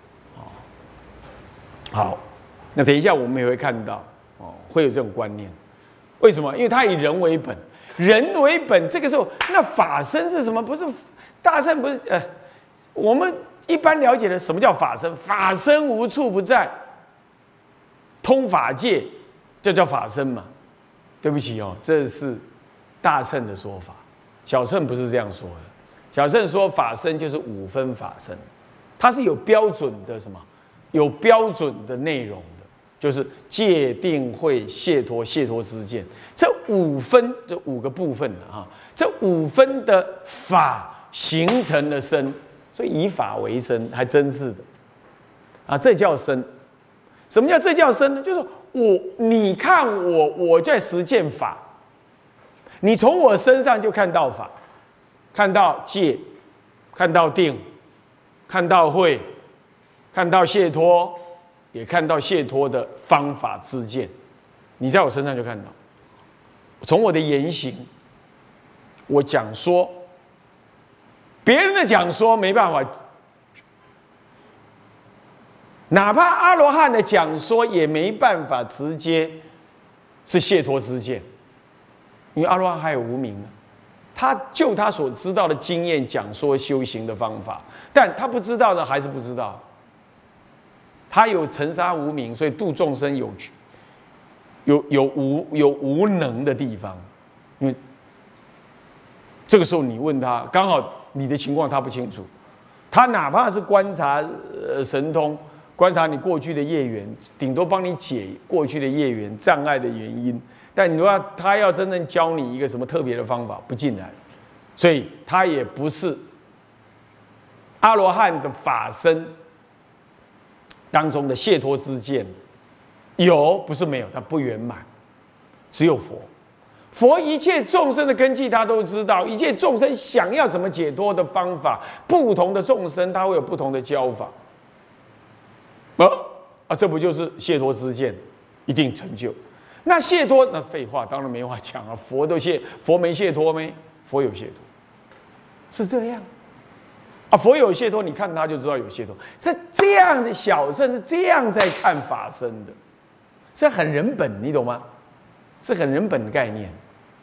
好，那等一下我们也会看到，会有这种观念。为什么？因为它以人为本。人为本，这个时候，那法身是什么？不是大乘，不是我们一般了解的什么叫法身？法身无处不在，通法界，这叫法身嘛？对不起哦，这是大乘的说法，小乘不是这样说的。小乘说法身就是5分法身，它是有标准的什么？有标准的内容的，就是戒定慧解脱知见，这5分，这5个部分啊，这5分的法形成了身，所以以法为身，还真是的啊，这叫身。什么叫这叫身呢？就是你看我在实践法，你从我身上就看到法，看到戒，看到定，看到慧，看到解脱，也看到解脱的方法知见，你在我身上就看到。从我的言行，我讲说， 别人的讲说没办法，哪怕阿罗汉的讲说也没办法直接是解脱之见，因为阿罗汉还有无明呢。他就他所知道的经验讲说修行的方法，但他不知道的还是不知道。他有尘沙无明，所以度众生有无能的地方。因为这个时候你问他，刚好你的情况他不清楚，他哪怕是观察神通，观察你过去的业缘，顶多帮你解过去的业缘障碍的原因。但你说他要真正教你一个什么特别的方法，不尽然，所以他也不是阿罗汉的法身当中的解脱之见，有不是没有，它不圆满，只有佛。佛一切众生的根基他都知道，一切众生想要怎么解脱的方法，不同的众生他会有不同的教法。这不就是解脱之见一定成就？那解脱，那废话，当然没话讲了。佛没解脱没？佛有解脱，是这样啊。佛有解脱，你看他就知道有解脱。是这样子，小乘是这样在看法身的，是很人本，你懂吗？是很人本的概念。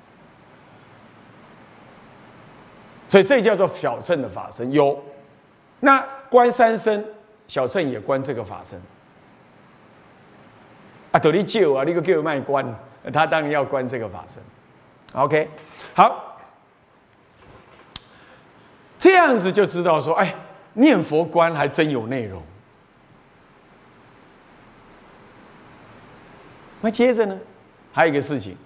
所以这叫做小乘的法身有。那观三身，小乘也观这个法身。都你救啊！你个叫卖关，他当然要关这个法身。OK， 好，这样子就知道说，哎，念佛观还真有内容。那接着呢，还有一个事情，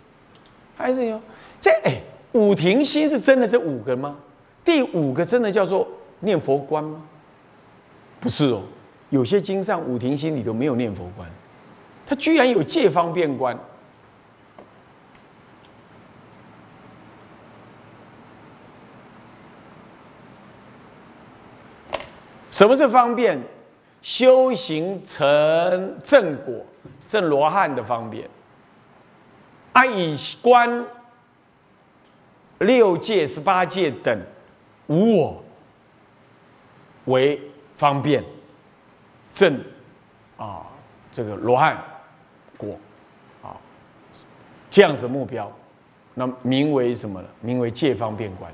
五停心是真的这5个吗？第5个真的叫做念佛观吗？不是哦，有些经上五停心里头没有念佛观。他居然有戒方便观，什么是方便？修行成正果、正罗汉的方便。以观6界、18界等无我为方便，正这个罗汉果，这样子的目标，那名为什么呢？名为戒方便观。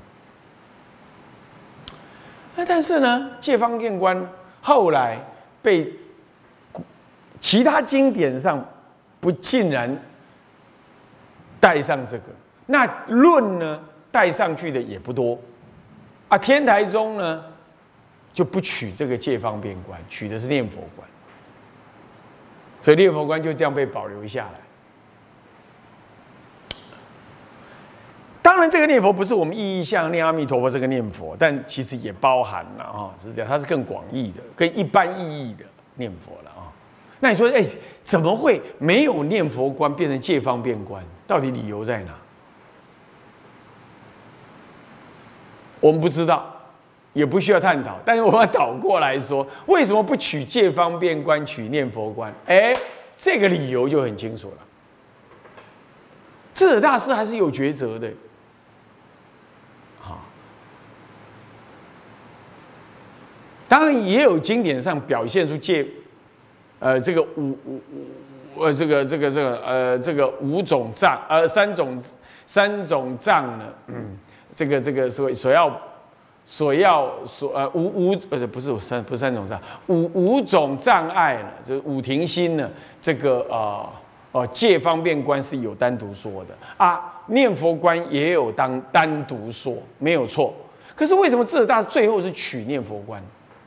但是呢，戒方便观后来被其他经典上不尽然带上这个，那论呢带上去的也不多，天台宗呢就不取这个戒方便观，取的是念佛观。所以念佛观就这样被保留下来。当然，这个念佛不是我们意义像念阿弥陀佛这个念佛，但其实也包含了是这样，它是更广义的、更一般意义的念佛了那你说，怎么会没有念佛观变成戒方便观？到底理由在哪？我们不知道。也不需要探讨，但是我们要倒过来说，为什么不取戒方便观，取念佛观？这个理由就很清楚了。智者大师还是有抉择的，当然也有经典上表现出这个五种障，三种障呢，不是三种障，五种障碍呢，就是五停心呢，这个戒方便观是有单独说的念佛观也有单独说，没有错。可是为什么智者大师最后是取念佛观，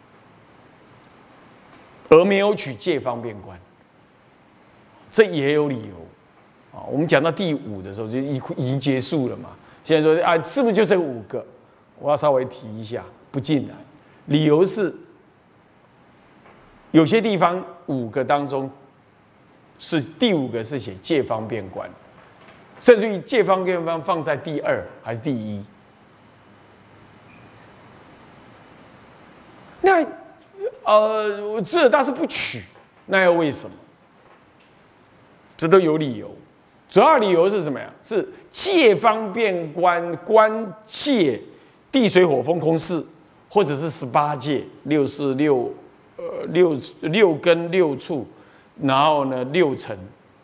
而没有取戒方便观？这也有理由我们讲到第5的时候就已经结束了嘛。现在说是不是就这5个？我要稍微提一下，不尽然。理由是，有些地方5个当中，是第5个是写戒方便观，甚至于戒方便观放在第2还是第1。那智者大师不取，那又为什么？这都有理由。主要理由是什么呀？是戒方便观观戒地水火风空四， 或者是18界，六根6处，然后呢6尘，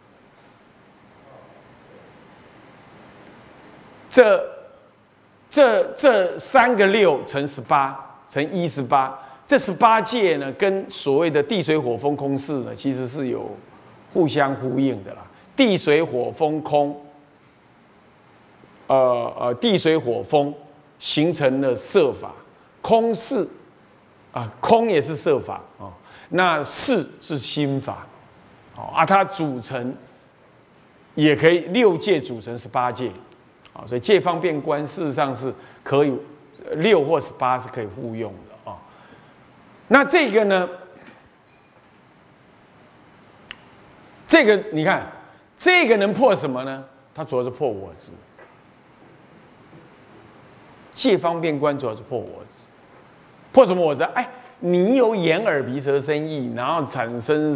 这3个6乘18乘118，这18界呢，跟所谓的地水火风空四呢，其实是有互相呼应的啦。地水火风空，地水火风形成了色法，空四啊，空也是色法啊，那四是心法，啊，它组成也可以6界组成18界。所以界方便观事实上是可以6或18是可以互用的啊。那这个呢？这个你看，这个能破什么呢？它主要是破我执。界方便观主要是破我执，破什么我执？哎，你有眼耳鼻舌身意，然后产生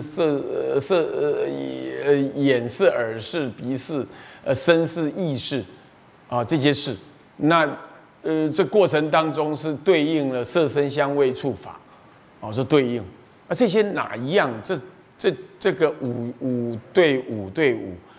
眼视、耳视、鼻视、身视、意识。啊，这些事，那这过程当中是对应了色声香味触法，是对应。这些哪一样？这个5对5对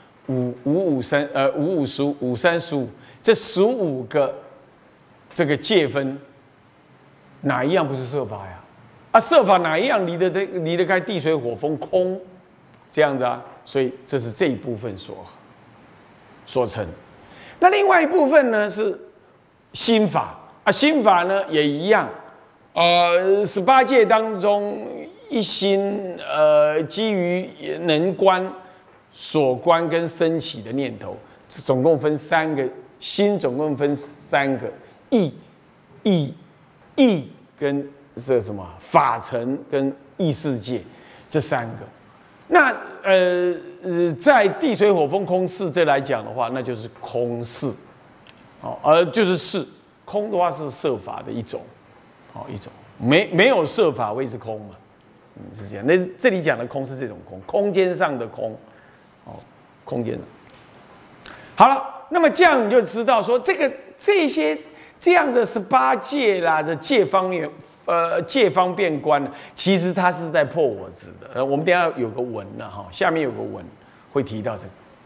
5，5、5、3，5、5、15、5、3、15，这15个这个界分，哪一样不是色法呀？啊，色法哪一样离得开地水火风空？这样子啊，所以这是这一部分所成。那另外一部分呢是心法啊，心法呢也一样，18界当中一心基于能观、所观跟升起的念头，总共分3个心，总共分3个意跟这什么法尘跟意识界这3个。那在地水火风空四这来讲的话，那就是空四，而就是四空的话是色法的一种，一种没有色法谓之空嘛，是这样。那这里讲的空是这种空，空间上的空，空间上。好了，那么这样你就知道说这些这样的18界啦，这界方面。界方便观，其实它是在破我执的。我们等一下有个文呢，下面有个文会提到这个。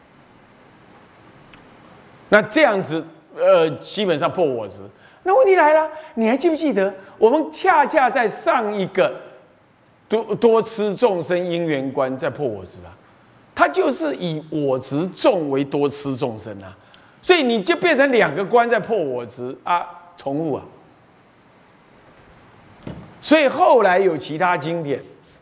那这样子，基本上破我执。那问题来了，你还记不记得我们恰恰在上一个多痴众生因缘观在破我执啊？它就是以我执众为多痴众生啊，所以你就变成2个观在破我执啊，重复啊。所以后来有其他经典，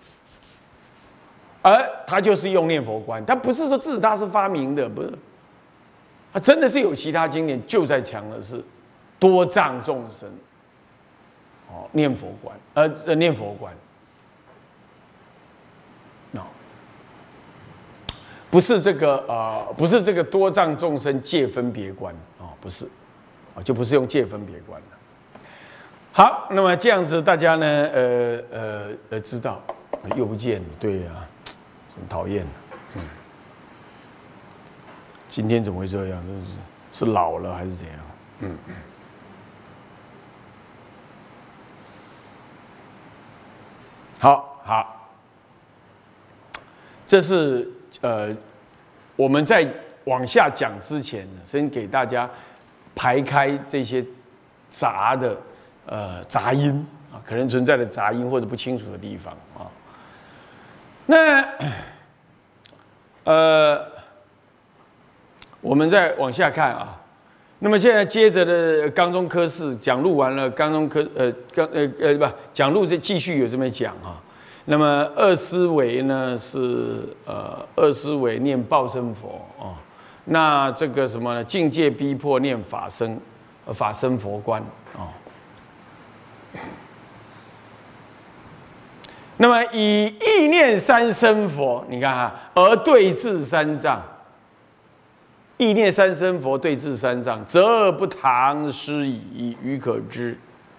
而他就是用念佛观，他不是说自他是发明的，不是，他真的是有其他经典就在讲的是多障众生，念佛观，念佛观，不是这个多障众生界分别观不是，就不是用界分别观了。好，那么这样子大家呢，知道，又不见，对呀，很讨厌，今天怎么会这样？是老了还是怎样？好，这是我们在往下讲之前呢，先给大家排开这些杂的。杂音啊，可能存在的杂音或者不清楚的地方啊。那我们再往下看啊。那么现在接着的纲中科四讲录完了，纲中科讲录这继续有这么讲啊。那么二思维呢是二思维念报身佛啊。那这个什么呢？境界逼迫念法身佛观啊。那么以意念3身佛，你看而对治3障，意念3身佛对治3障，则不唐施矣，予可知。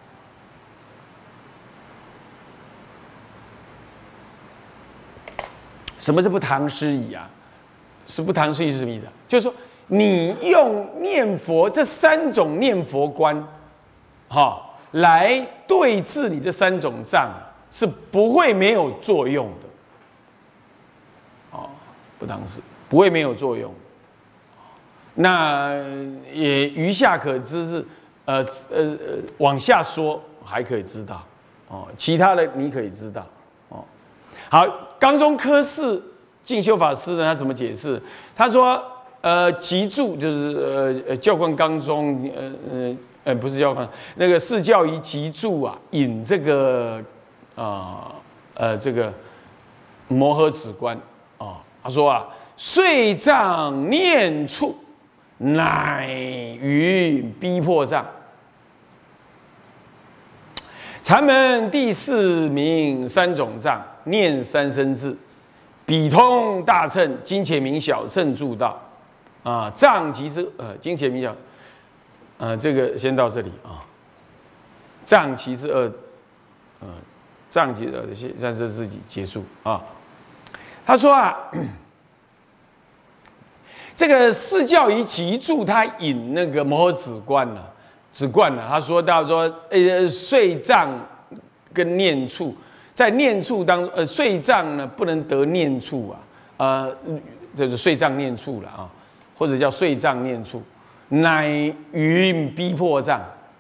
什么是不唐施矣啊？是不唐施矣是什么意思啊？就是说你用念佛这3种念佛观， 来对治你这3种障，是不会没有作用的。哦，不当是不会没有作用。那也余下可知是，往下说还可以知道，哦，其他的你可以知道，哦。好，纲中科四进修法师呢，他怎么解释？他说，集注就是教官纲中，不是教官，那个释教仪集注啊，引这个这个摩诃止观啊，他说啊，遂障念处，乃于逼迫障。禅门第4名3种障，念3声字，比通大乘，精且明小乘助道。啊，障即是精且明小，这个先到这里啊。障其是2，障即3声自己结束啊。他说啊，这个释教仪集注，他引那个摩诃止观呢。止观了，他说到说，睡障跟念处，在念处当睡障呢不能得念处啊，就是睡障念处了啊，或者叫睡障念处，乃于逼迫障，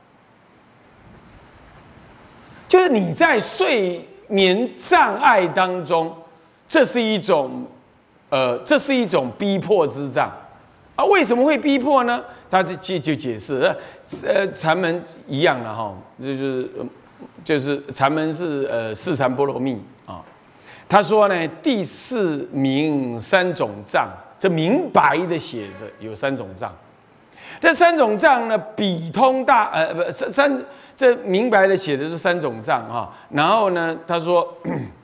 就是你在睡眠障碍当中，这是一种逼迫之障啊。为什么会逼迫呢？他就解释，禅门一样的哈，就是禅门是四禅波罗蜜啊。他说呢，第4名3种障，这明白的写着有3种障。这3种障呢，比通大这明白的写的是3种障哈。然后呢，他说，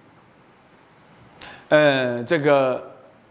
这个。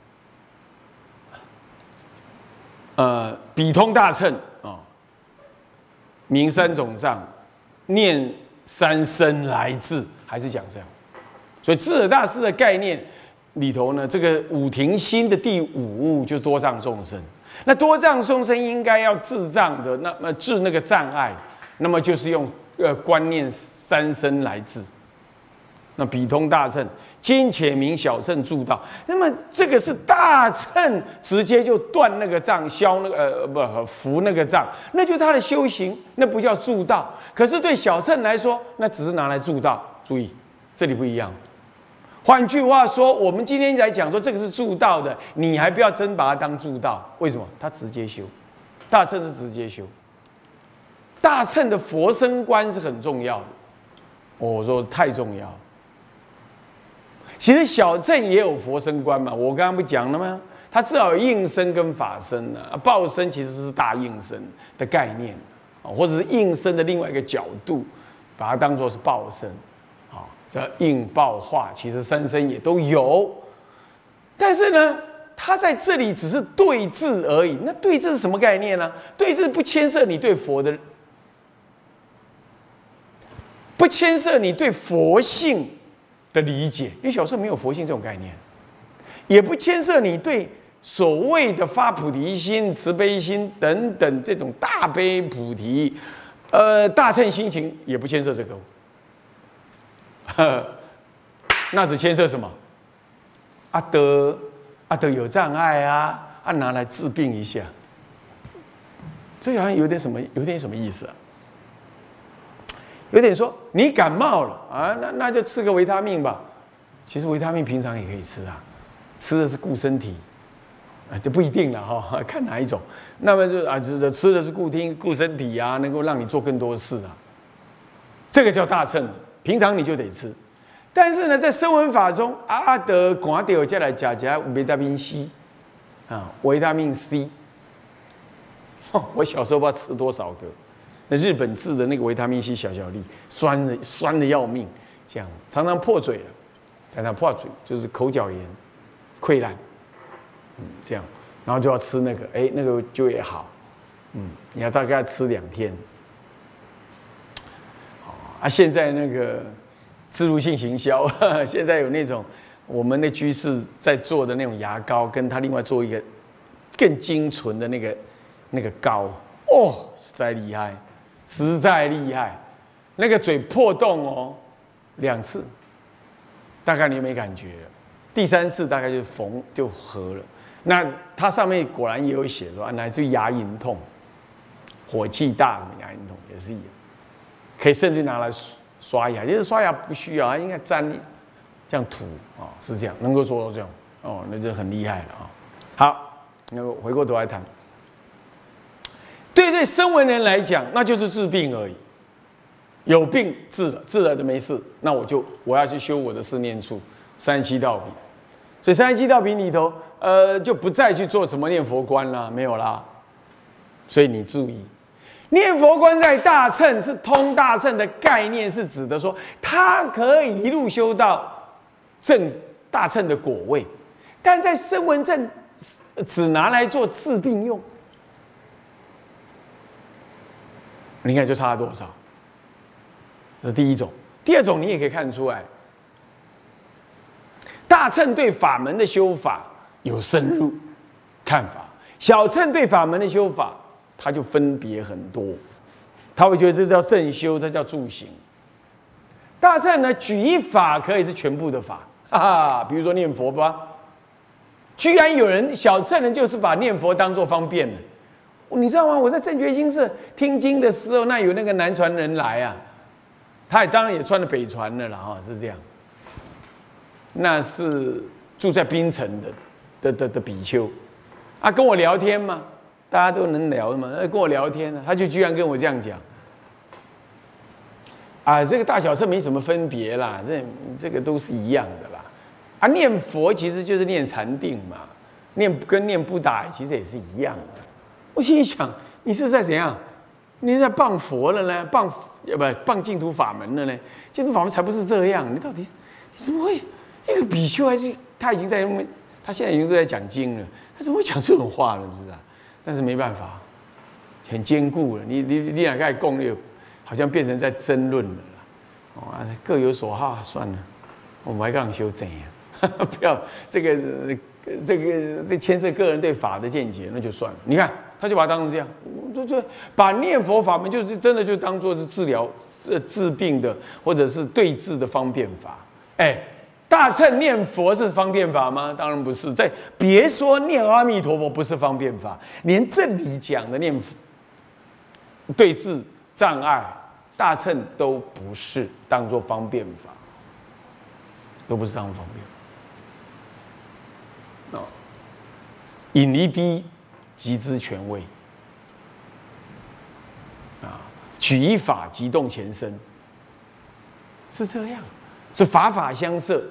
比通大乘啊，明3种障，念3声来治，还是讲这样。所以智者大师的概念里头呢，这个五停心的第5物就是多障众生。那多障众生应该要治障的，那么治那个障碍，那么就是用观念3声来治。那比通大乘，精且明小乘助道。那么这个是大乘直接就断那个障，消那个服那个障，那就是他的修行，那不叫助道。可是对小乘来说，那只是拿来助道。注意，这里不一样。换句话说，我们今天来讲说这个是助道的，你还不要真把它当助道。为什么？他直接修，大乘是直接修。大乘的佛身观是很重要的。我说太重要了。其实小乘也有佛身观嘛，我刚刚不讲了吗？它至少有应身跟法身啊，报身其实是大应身的概念啊，或者是应身的另外一个角度，把它当作是报身啊，这应报化其实3身也都有，但是呢，它在这里只是对治而已。那对治是什么概念呢？对治不牵涉你对佛的，不牵涉你对佛性的理解，因为小时候没有佛性这种概念，也不牵涉你对所谓的发菩提心、慈悲心等等这种大悲菩提，大乘心情也不牵涉这个，那只牵涉什么？阿德有障碍啊，拿来治病一下，这好像有点什么意思啊？有点说你感冒了啊，那就吃个维他命吧。其实维他命平常也可以吃啊，吃的是顾身体，这不一定了哈，看哪一种。那么就是吃的是顾身体啊，能够让你做更多的事啊。这个叫大乘，平常你就得吃。但是呢，在声闻法中，阿德赶掉再来加维他命 C 啊，维他命 C。我小时候不知道吃多少个。那日本制的那个维他命 C 小粒，酸的要命，这样常常破嘴啊，常常破嘴就是口角炎、溃烂，这样，然后就要吃那个，那个就也好，你要大概吃2天。现在那个植入性行销，现在有那种我们的居士在做的那种牙膏，跟他另外做一个更精纯的那个膏，实在厉害。实在厉害， 那个嘴破洞哦，2次，大概你没感觉了，第3次大概就缝就合了。那它上面果然也有写说，乃至牙龈痛、火气大什么牙龈痛也是一样，可以甚至拿来刷牙，就是刷牙不需要，应该沾这样涂啊，是这样，能够做到这样哦，那就很厉害了啊。好，那回过头来谈，对声闻人来讲，那就是治病而已。有病治了就没事，那我要去修我的四念处37道品，所以37道品里头，就不再去做什么念佛观啦，没有啦。所以你注意，念佛观在大乘是通大乘的概念，是指的说，它可以一路修到正大乘的果位，但在声闻乘只拿来做治病用。你看就差了多少？这是第一种。第二种，你也可以看出来，大乘对法门的修法有深入看法，小乘对法门的修法，它就分别很多。他会觉得这叫正修，这叫助行。大乘呢，举一法可以是全部的法啊，比如说念佛吧，居然有人小乘人就是把念佛当作方便了。你知道吗？我在正觉精舍听经的时候，那有那个南传人来啊，他也当然也穿了北传的了哈，是这样。那是住在槟城的比丘，啊，跟我聊天嘛，大家都能聊嘛，跟我聊天呢，他就居然跟我这样讲，啊，这个大小乘没什么分别啦，这个都是一样的啦，啊，念佛其实就是念禅定嘛，跟念布达其实也是一样的。我心里想，你是在怎样？你是在谤佛了呢？谤净土法门了呢？净土法门才不是这样！你到底怎么会一个比丘还是他已经在他现在已经在讲经了，他怎么会讲这种话呢？是啊，但是没办法，很坚固了。你两个共略，好像变成在争论了啦。哦啊，各有所好，算了，我们还让修怎样？不要这牵涉个人对法的见解，那就算了。你看，他就把它当成这样，就把念佛法门就是真的就当作是治疗治病的，或者是对治的方便法。哎，大乘念佛是方便法吗？当然不是。别说念阿弥陀佛不是方便法，连这里讲的念佛对治障碍，大乘都不是当作方便法，都不是当作方便法。引一滴即知权位啊，举一法即动前身，是这样，是法法相摄，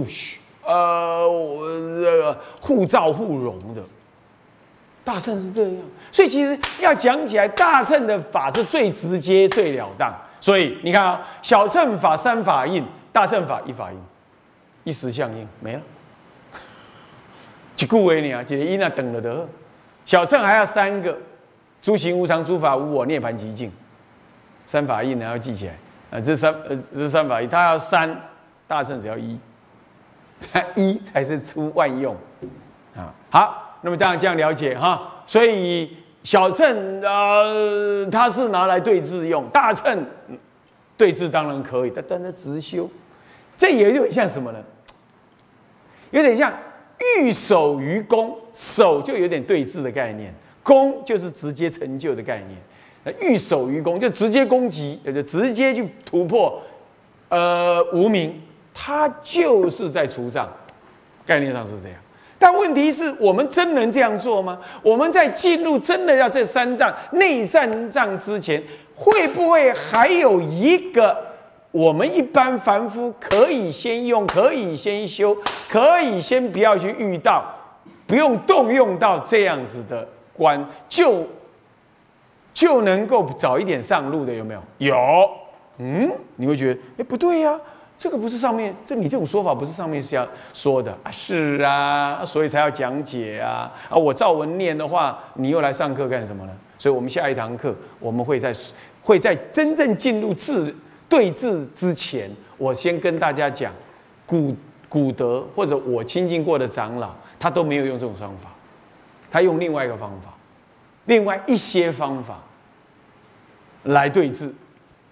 互照互融的。大乘是这样，所以其实要讲起来，大乘的法是最直接、最了当。所以你看啊，小乘法3法印，大乘法1法印，一时相应没了。一句话呢，一个音啊，等了得。小乘还要3个：诸行无常、诸法无我、涅槃寂静。3法印呢要记起来啊，这三法印，它要3，大乘只要1，它1才是出万用啊。好，那么当然这样了解哈。所以小乘它是拿来对治用，大乘对治当然可以，但是直修，这也有点像什么呢？有点像。欲守于功，守就有点对峙的概念，功就是直接成就的概念。欲守于功就直接攻击，就直接去突破无明，它就是在除障，概念上是这样。但问题是我们真能这样做吗？我们在进入真的要这3障内3障之前，会不会还有一个？我们一般凡夫可以先用，可以先修，可以先不要去遇到，不用动用到这样子的观，就能够早一点上路的，有没有？有，你会觉得，哎，不对呀，这个不是上面，你这种说法不是上面是要说的啊？是啊，所以才要讲解啊！我照文念的话，你又来上课干什么呢？所以我们下一堂课，我们会在真正进入对治之前，我先跟大家讲，古德或者我亲近过的长老，他都没有用这种方法，他用另外一个方法，另外一些方法来对治，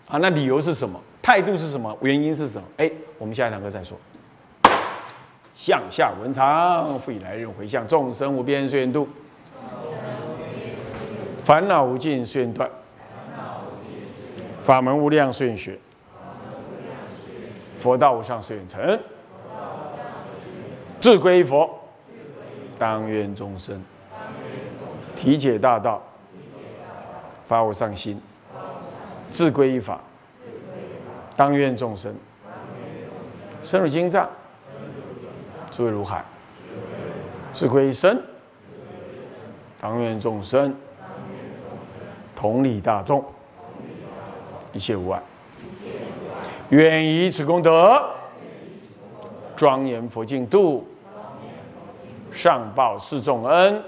啊，那理由是什么？态度是什么？原因是什么？哎，我们下一堂课再说。向下文长，复以来日回向众生无边誓愿度，烦恼无尽誓愿断，法门无量誓愿学，佛道无上誓愿成。志归佛，当愿众生体解大道，发无上心；志归一法，当愿众生深入经藏，智慧如海；志归一身，当愿众生同理大众，一切无碍。愿以此功德，庄严佛净土，上报四重恩，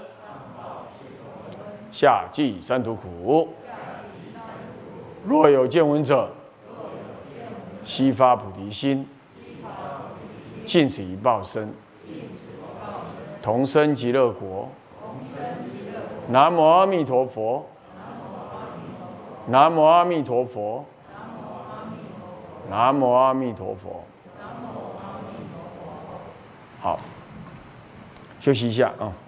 下济三途苦。若有见闻者，悉发菩提心，尽此一报身，同生极乐国。南无阿弥陀佛。南无阿弥陀佛。南无阿弥陀佛。好，休息一下啊。